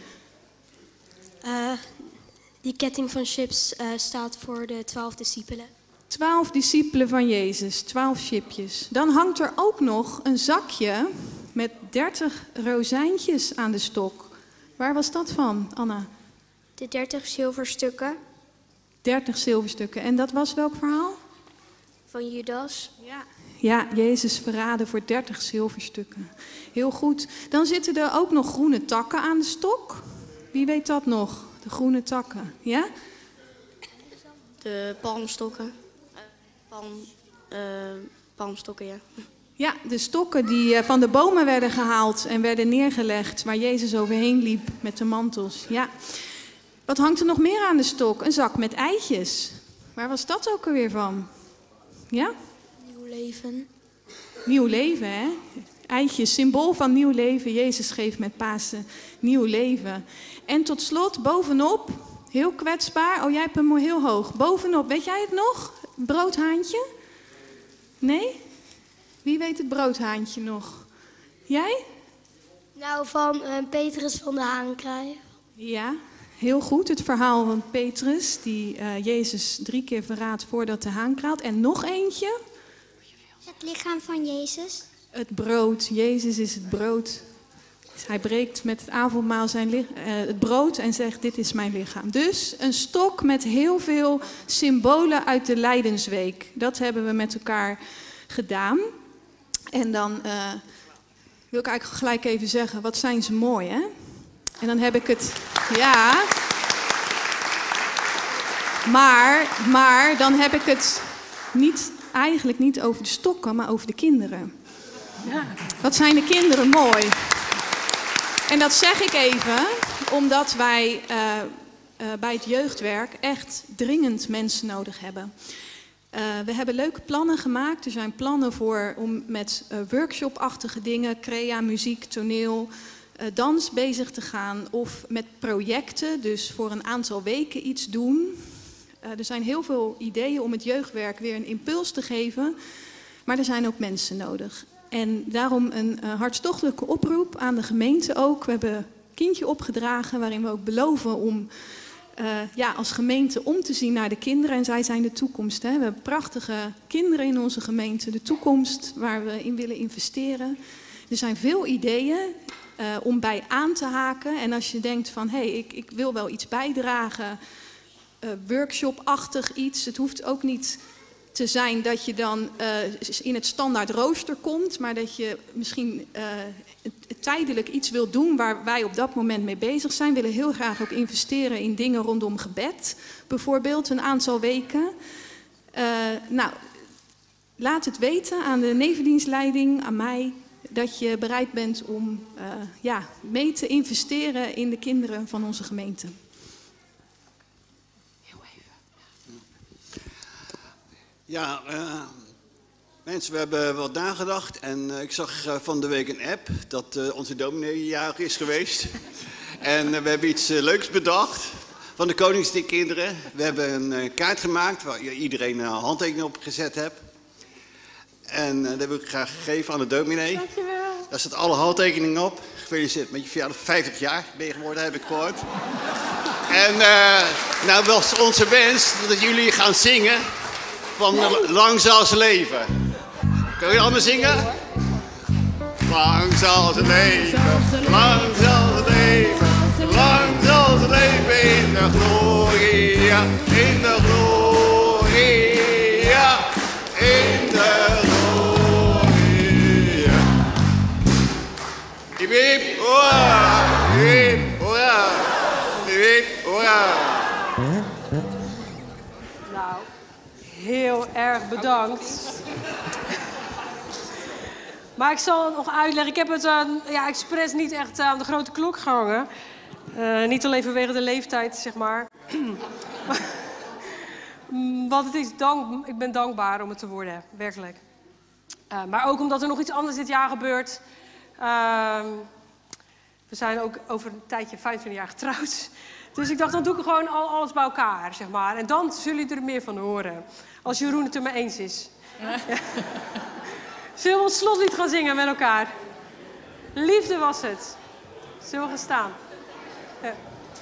Die ketting van chips staat voor de 12 discipelen. 12 discipelen van Jezus, 12 chipjes. Dan hangt er ook nog een zakje met 30 rozijntjes aan de stok. Waar was dat van, Anna? De 30 zilverstukken. 30 zilverstukken. En dat was welk verhaal? Van Judas. Ja, Jezus verraden voor 30 zilverstukken. Heel goed. Dan zitten er ook nog groene takken aan de stok. Wie weet dat nog? De groene takken, ja? De palmstokken. Palmstokken, ja. Ja, de stokken die van de bomen werden gehaald en werden neergelegd, waar Jezus overheen liep met de mantels. Ja. Wat hangt er nog meer aan de stok? Een zak met eitjes. Waar was dat ook alweer van? Ja? Nieuw leven. Nieuw leven, hè? Eitjes, symbool van nieuw leven. Jezus geeft met Pasen nieuw leven. En tot slot, bovenop, heel kwetsbaar. Oh, jij hebt hem heel hoog. Bovenop, weet jij het nog? Broodhaantje? Nee? Wie weet het broodhaantje nog? Jij? Nou, van Petrus van de Haankraai. Ja, heel goed. Het verhaal van Petrus, die Jezus 3 keer verraadt voordat de haan kraalt. En nog eentje. Het lichaam van Jezus. Het brood. Jezus is het brood. Dus hij breekt met het avondmaal het brood en zegt, dit is mijn lichaam. Dus een stok met heel veel symbolen uit de Lijdensweek. Dat hebben we met elkaar gedaan. En dan wil ik eigenlijk gelijk even zeggen, wat zijn ze mooi, hè? En dan heb ik het, ja. Maar dan heb ik het eigenlijk niet over de stokken, maar over de kinderen. Ja. Wat zijn de kinderen mooi. En dat zeg ik even, omdat wij bij het jeugdwerk echt dringend mensen nodig hebben. We hebben leuke plannen gemaakt. Er zijn plannen om met workshop-achtige dingen, crea, muziek, toneel, dans bezig te gaan. Of met projecten, dus voor een aantal weken iets doen. Er zijn heel veel ideeën om het jeugdwerk weer een impuls te geven. Maar er zijn ook mensen nodig. En daarom een hartstochtelijke oproep aan de gemeente ook. We hebben een kindje opgedragen waarin we ook beloven om als gemeente om te zien naar de kinderen. En zij zijn de toekomst. Hè. We hebben prachtige kinderen in onze gemeente. De toekomst waar we in willen investeren. Er zijn veel ideeën om bij aan te haken. En als je denkt van, ik wil wel iets bijdragen, workshop-achtig iets. Het hoeft ook niet te zijn dat je dan in het standaard rooster komt, maar dat je misschien tijdelijk iets wil doen waar wij op dat moment mee bezig zijn. We willen heel graag ook investeren in dingen rondom gebed, bijvoorbeeld een aantal weken. Laat het weten aan de nevendienstleiding, aan mij, dat je bereid bent om mee te investeren in de kinderen van onze gemeente. Ja, mensen, we hebben wat nagedacht en ik zag van de week een app dat onze dominee jarig is geweest. En we hebben iets leuks bedacht van de Koningskinderen. We hebben een kaart gemaakt waar iedereen een handtekening op gezet hebt. En dat wil ik graag geven aan de dominee. Dankjewel. Daar staat alle handtekeningen op. Gefeliciteerd met je verjaardag, 50 jaar ben je geworden, heb ik gehoord. En nou was onze wens dat jullie gaan zingen van Lang zal ze leven. Kun je allemaal zingen? Lang zal ze leven, lang zal ze leven, lang zal ze leven in de gloria, in de gloria, in de gloria. Hip hip, hoera, hip, hoera. heel erg bedankt. Maar ik zal het nog uitleggen. Ik heb het expres niet echt aan de grote klok gehangen. Niet alleen vanwege de leeftijd, zeg maar. Want het is ik ben dankbaar om het te worden, werkelijk. Maar ook omdat er nog iets anders dit jaar gebeurt. We zijn ook over een tijdje 25 jaar getrouwd. Dus ik dacht, dan doe ik gewoon alles bij elkaar, zeg maar. En dan zullen jullie er meer van horen. Als Jeroen het er mee eens is. Ja. Zullen we ons slotlied gaan zingen met elkaar? Liefde was het. Zullen we gaan staan? Ja.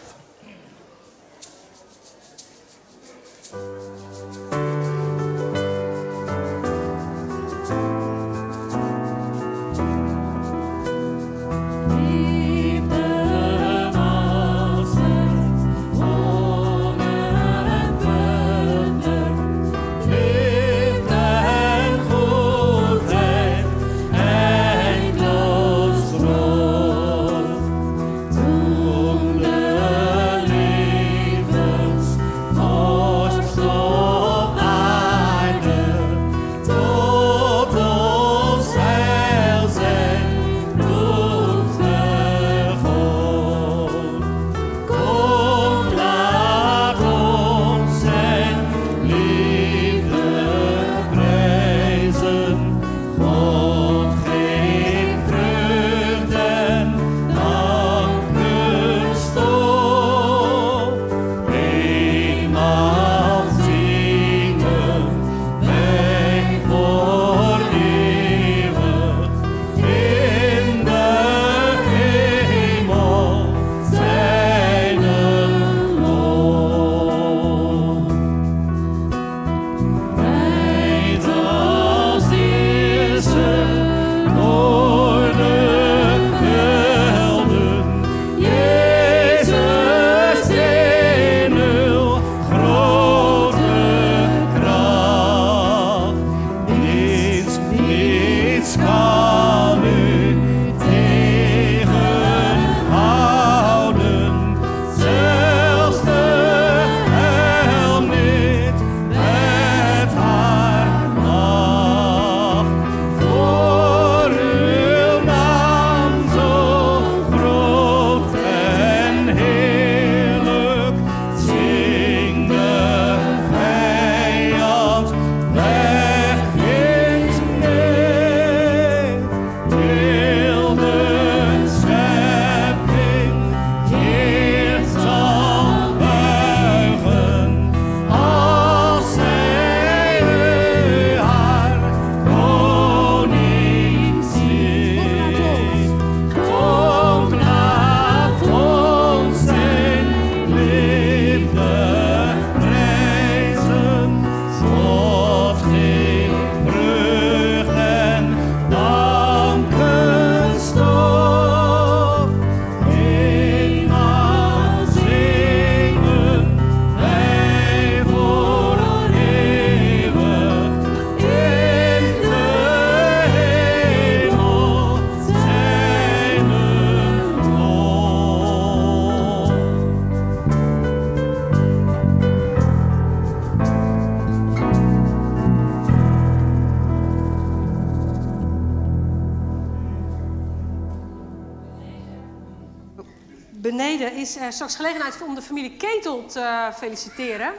Beneden is er straks gelegenheid om de familie Ketel te feliciteren.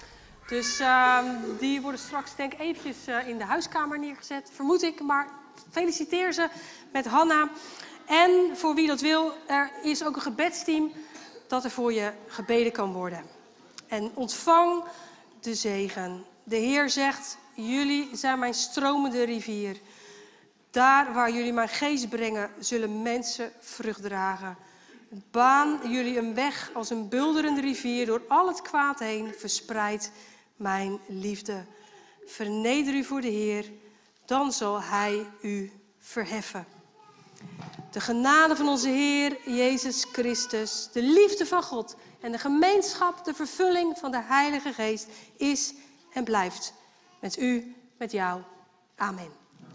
Dus die worden straks denk ik eventjes in de huiskamer neergezet, vermoed ik. Maar feliciteer ze met Hanna. En voor wie dat wil, er is ook een gebedsteam dat er voor je gebeden kan worden. En ontvang de zegen. De Heer zegt, jullie zijn mijn stromende rivier. Daar waar jullie mijn geest brengen, zullen mensen vrucht dragen. Baan jullie een weg als een bulderende rivier door al het kwaad heen, verspreid mijn liefde. Verneder u voor de Heer, dan zal Hij u verheffen. De genade van onze Heer Jezus Christus, de liefde van God en de gemeenschap, de vervulling van de Heilige Geest is en blijft met u, met jou. Amen.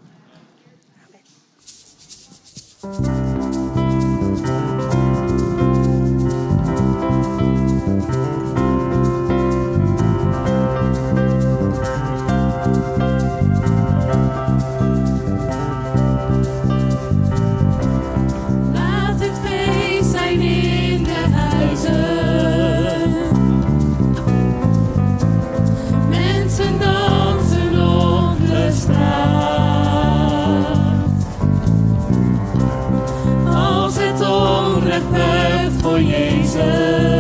Amen. Als het onrecht buigt voor Jezus.